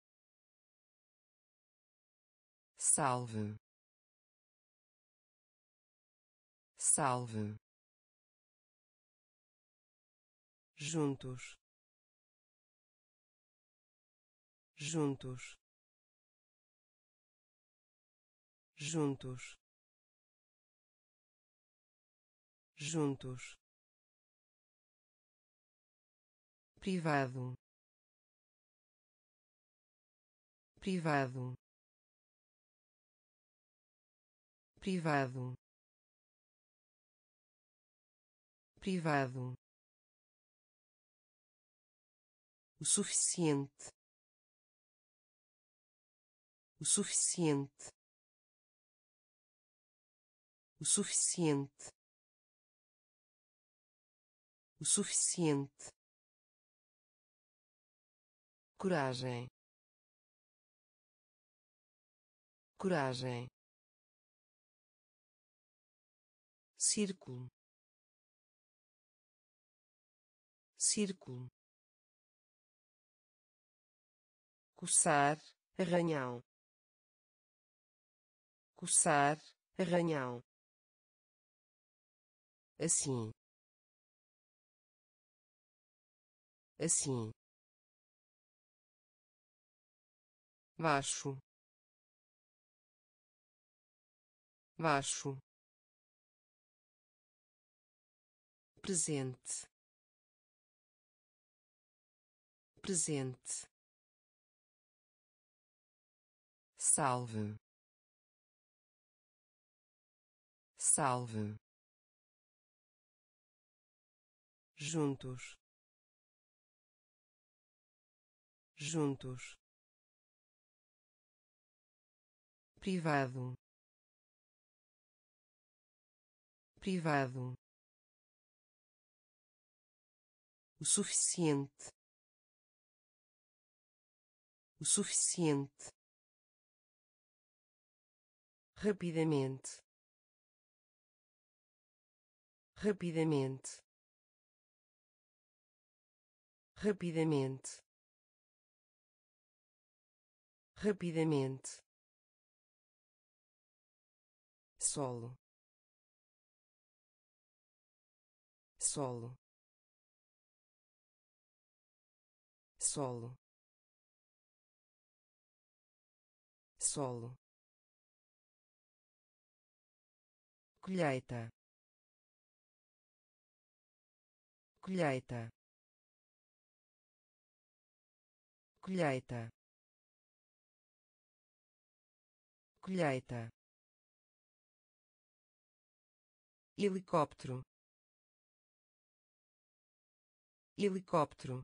salve, salve, juntos, juntos, juntos, juntos, privado, privado, privado, privado, o suficiente, o suficiente, o suficiente, o suficiente, coragem, coragem, círculo, círculo, coçar, arranhão, coçar, arranhão, assim, assim, baixo, baixo, presente, presente, salve, salve, juntos, juntos, privado, privado, o suficiente, o suficiente, rapidamente, rapidamente, rapidamente, rapidamente, solo, solo, solo, solo, colheita, colheita, colheita, colheita, helicóptero, helicóptero,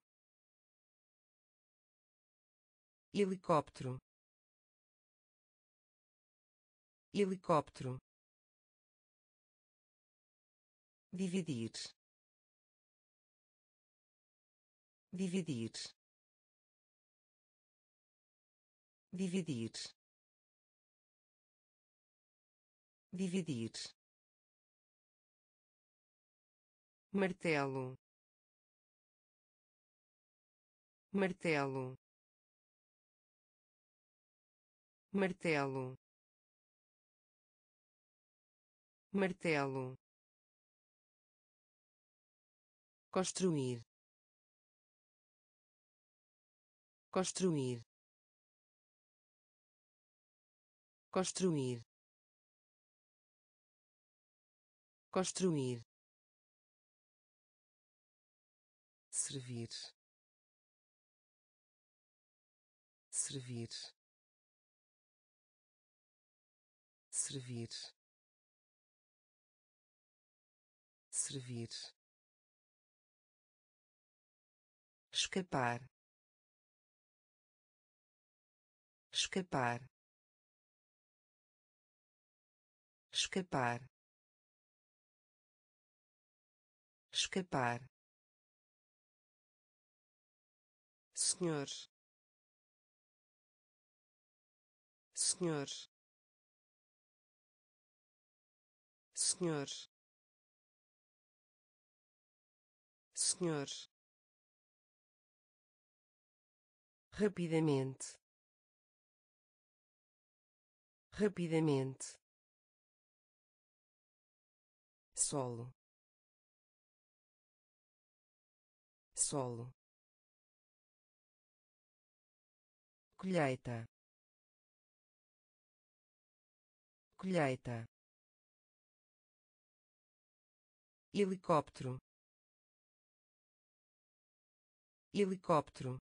helicóptero, helicóptero, dividir, dividir, dividir, dividir, martelo, martelo, martelo, martelo, construir, construir, construir, construir, servir, servir, servir, servir, escapar, escapar, escapar, escapar, senhor, senhor, senhor, senhor, rapidamente, rapidamente, solo, solo, colheita, colheita, helicóptero, helicóptero,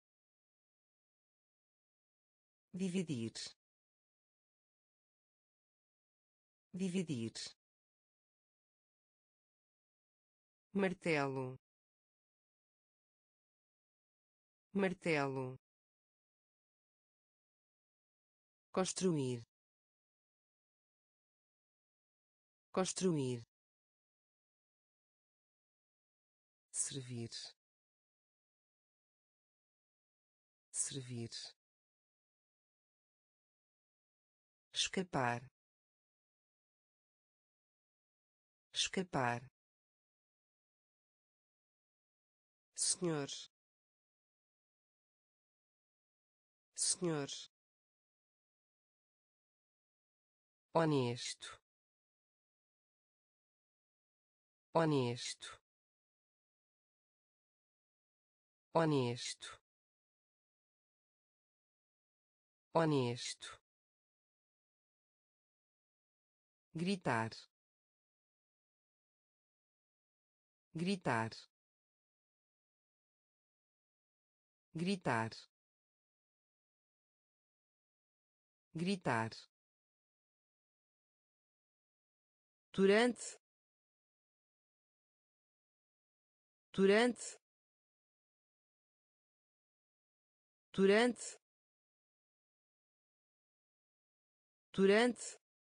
dividir, dividir, martelo, martelo, construir, construir, servir, servir, escapar, escapar, senhor, senhor, honesto, honesto, honesto, honesto, gritar, gritar, gritar, gritar, durante, durante, durante, durante,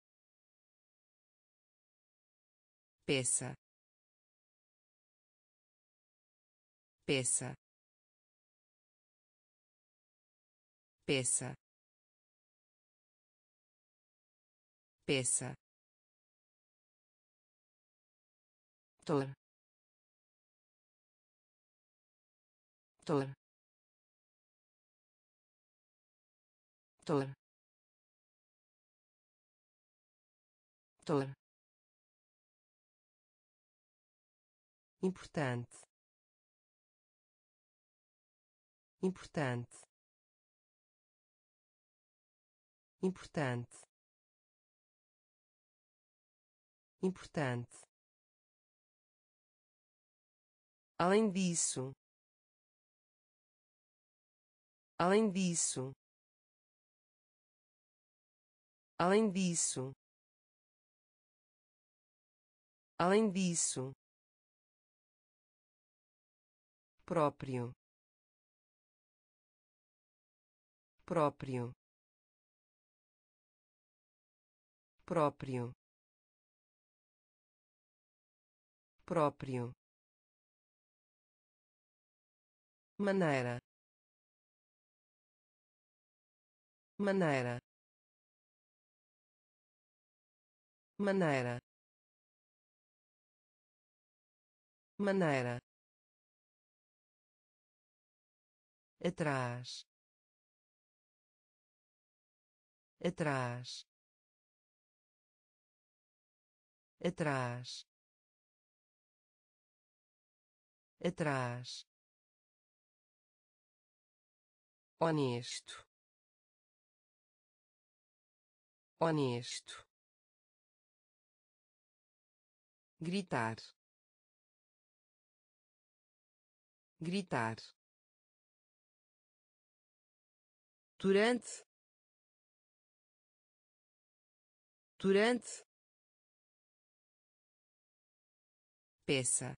peça, peça, peça, peça, tor, tor, tor, tor, importante, importante, importante, importante, além disso, além disso, além disso, além disso, próprio, próprio, próprio, próprio, maneira, maneira, maneira, maneira, atrás, atrás, atrás, atrás, honesto, honesto, gritar, gritar, durante, durante, peça,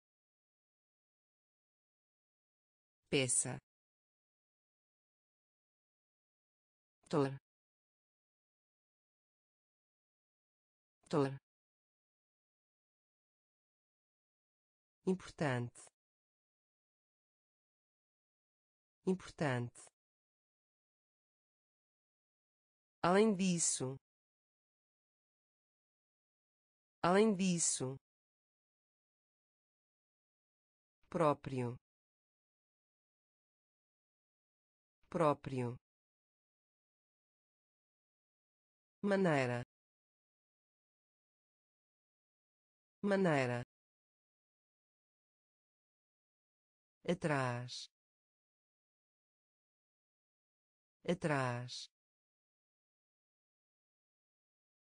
peça, tor, tor, importante, importante, além disso, além disso, próprio, próprio, maneira, maneira, atrás, atrás,